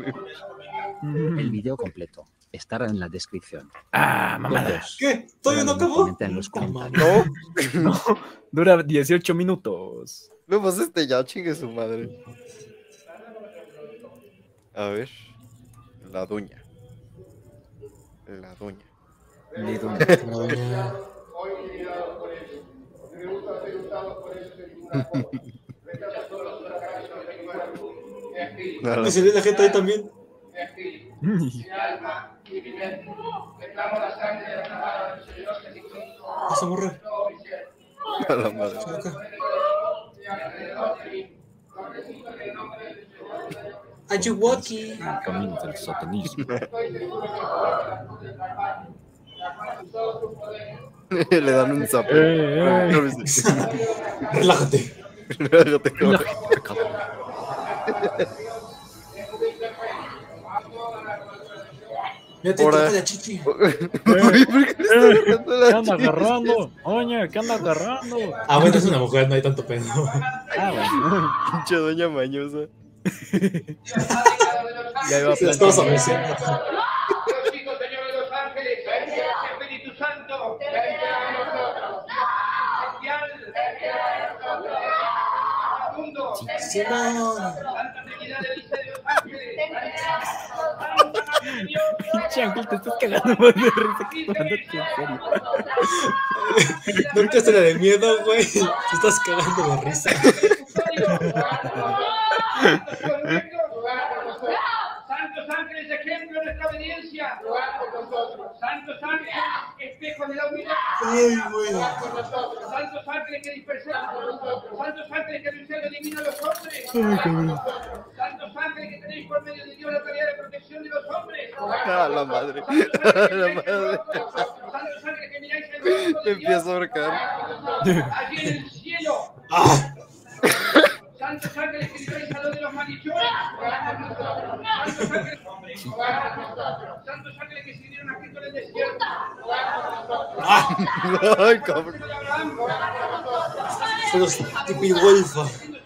El video completo estará en la descripción. Mamada. ¿Qué? ¿Todavía no acabó? Comenten en los comentarios. No. Dura 18 minutos. No, pues ya chingue su madre. A ver. La doña. Y se ve la gente ahí también. Vas a morrer. A la madre. Ayuwoki. Camino del satanismo. Le dan un zapo. Relájate. Relájate, cabrón. Mira, te toca la chichi. ¿Qué anda agarrando? Oye, ¿qué anda agarrando? Ah, bueno, es una mujer, no hay tanto pedo. Bueno. Pinche doña mañosa. Ya iba a plantear. Estamos a Dios Hijo, Señor de los ángeles, Espíritu Santo, Santa Trinidad de los ángeles, Pinche Ángel, te estás cagando más de risa que cuando te en serio. No te la de miedo, güey. Te estás cagando de risa. Santos ángeles, ejemplo de nuestra obediencia. Santos ángeles, espejo de la humildad. Santos ángeles que dispersan. Santos ángeles que vencen eliminan a los hombres. Santos ángeles que tenéis por medio de Dios la tarea de protección de los hombres. A la madre. A la madre. Santos ángeles que miráis el rostro de Dios. Empiezo a ahorcar. Allí en el cielo. Santos ángeles que libráis a los de los Santo sangre que se dieron a Cristo en el desierto. Ay, cabrón. Pero es tipi golfa.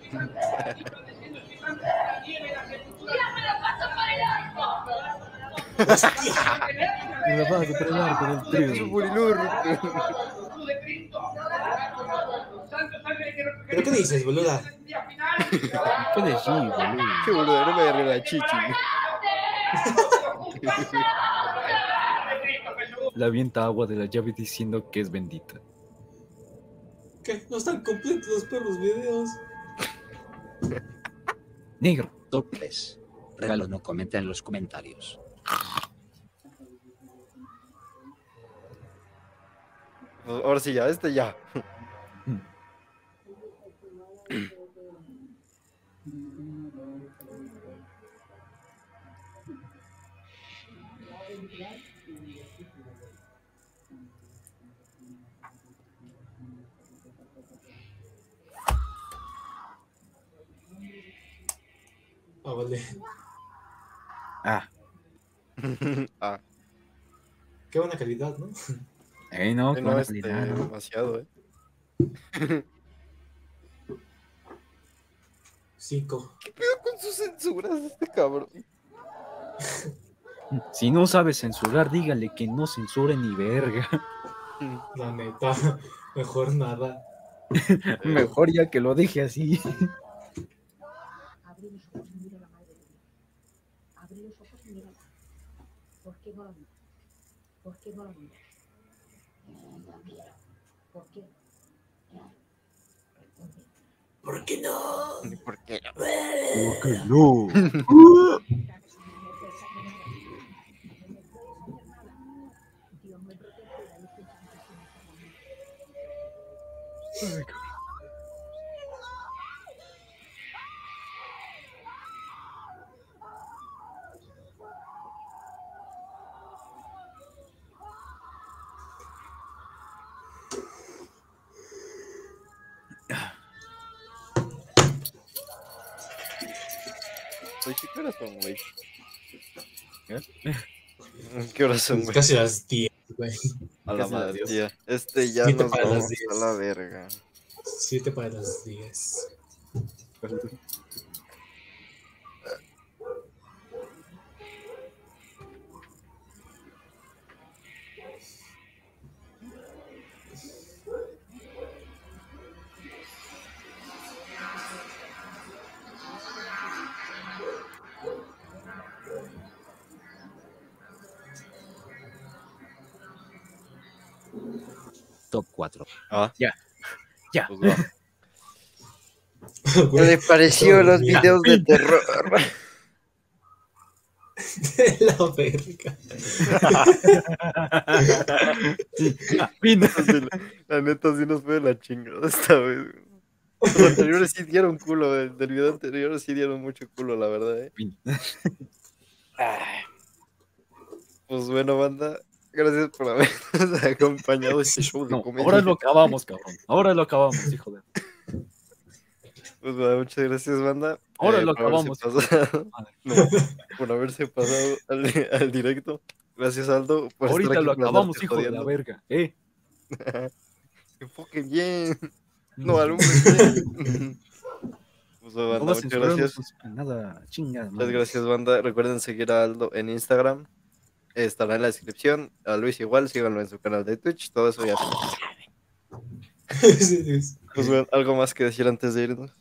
Me la vas a entrenar con el trío. ¿Pero qué dices, boluda? ¿Qué decís, boludo? Qué boludo, no me agarré la chichi. Le avienta agua de la llave diciendo que es bendita. ¿Qué? No están completos los perros videos. Negro. Top 3. Regalo no comenta en los comentarios. Ahora sí, ya, ya. Ah, vale. Ah. Qué buena calidad, ¿no? No, No, buena calidad, ¿no? demasiado, 5. ¿Qué pedo con sus censuras este cabrón? Si no sabe censurar, dígale que no censure ni verga. La neta, mejor nada. Mejor ya que lo deje así. Abre los ojos y mira a la madre de Dios. Abre los ojos y mírala. ¿Por qué no la miras? ¿Por qué no la miras? ¿Por qué? ¿Por qué no? ¿Por qué no? ¿Por qué no? Oye, ¿qué horas son, güey? ¿Qué horas son, güey? Casi las 10, güey. A la Casi las madre, 10. tía. Ya 7 nos para vamos las 10. a la verga. 7 para las 10. Top 4. Ya. Pues va. ¿Qué le pareció los videos de terror? De la verga. La neta sí nos fue de la chingada esta vez. Los anteriores sí dieron culo, del video anterior sí dieron mucho culo, la verdad. Pues bueno, banda, gracias por habernos acompañado a este show de comedia. Ahora lo acabamos, cabrón. Ahora lo acabamos, hijo de... Pues bueno, muchas gracias, banda. Ahora lo por haberse acabamos. pasado- no, por haberse pasado al directo. Gracias, Aldo. Por Ahorita estar aquí lo por acabamos, andarte hijo de la jodiendo. verga. Enfoquen bien. No, alumbre bien. Pues bueno, No banda, vas a muchas censurarnos gracias. con nada, chingada. Muchas gracias, banda. Recuerden seguir a Aldo en Instagram. Estará en la descripción. A Luis igual, síganlo en su canal de Twitch. Todo eso ya se lo saben. Pues bueno, ¿algo más que decir antes de irnos?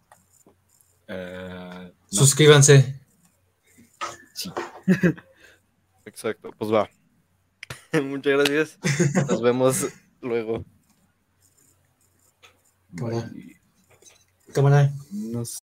Suscríbanse. Sí. Exacto, pues va. Muchas gracias. Nos vemos luego. Cámara. Nos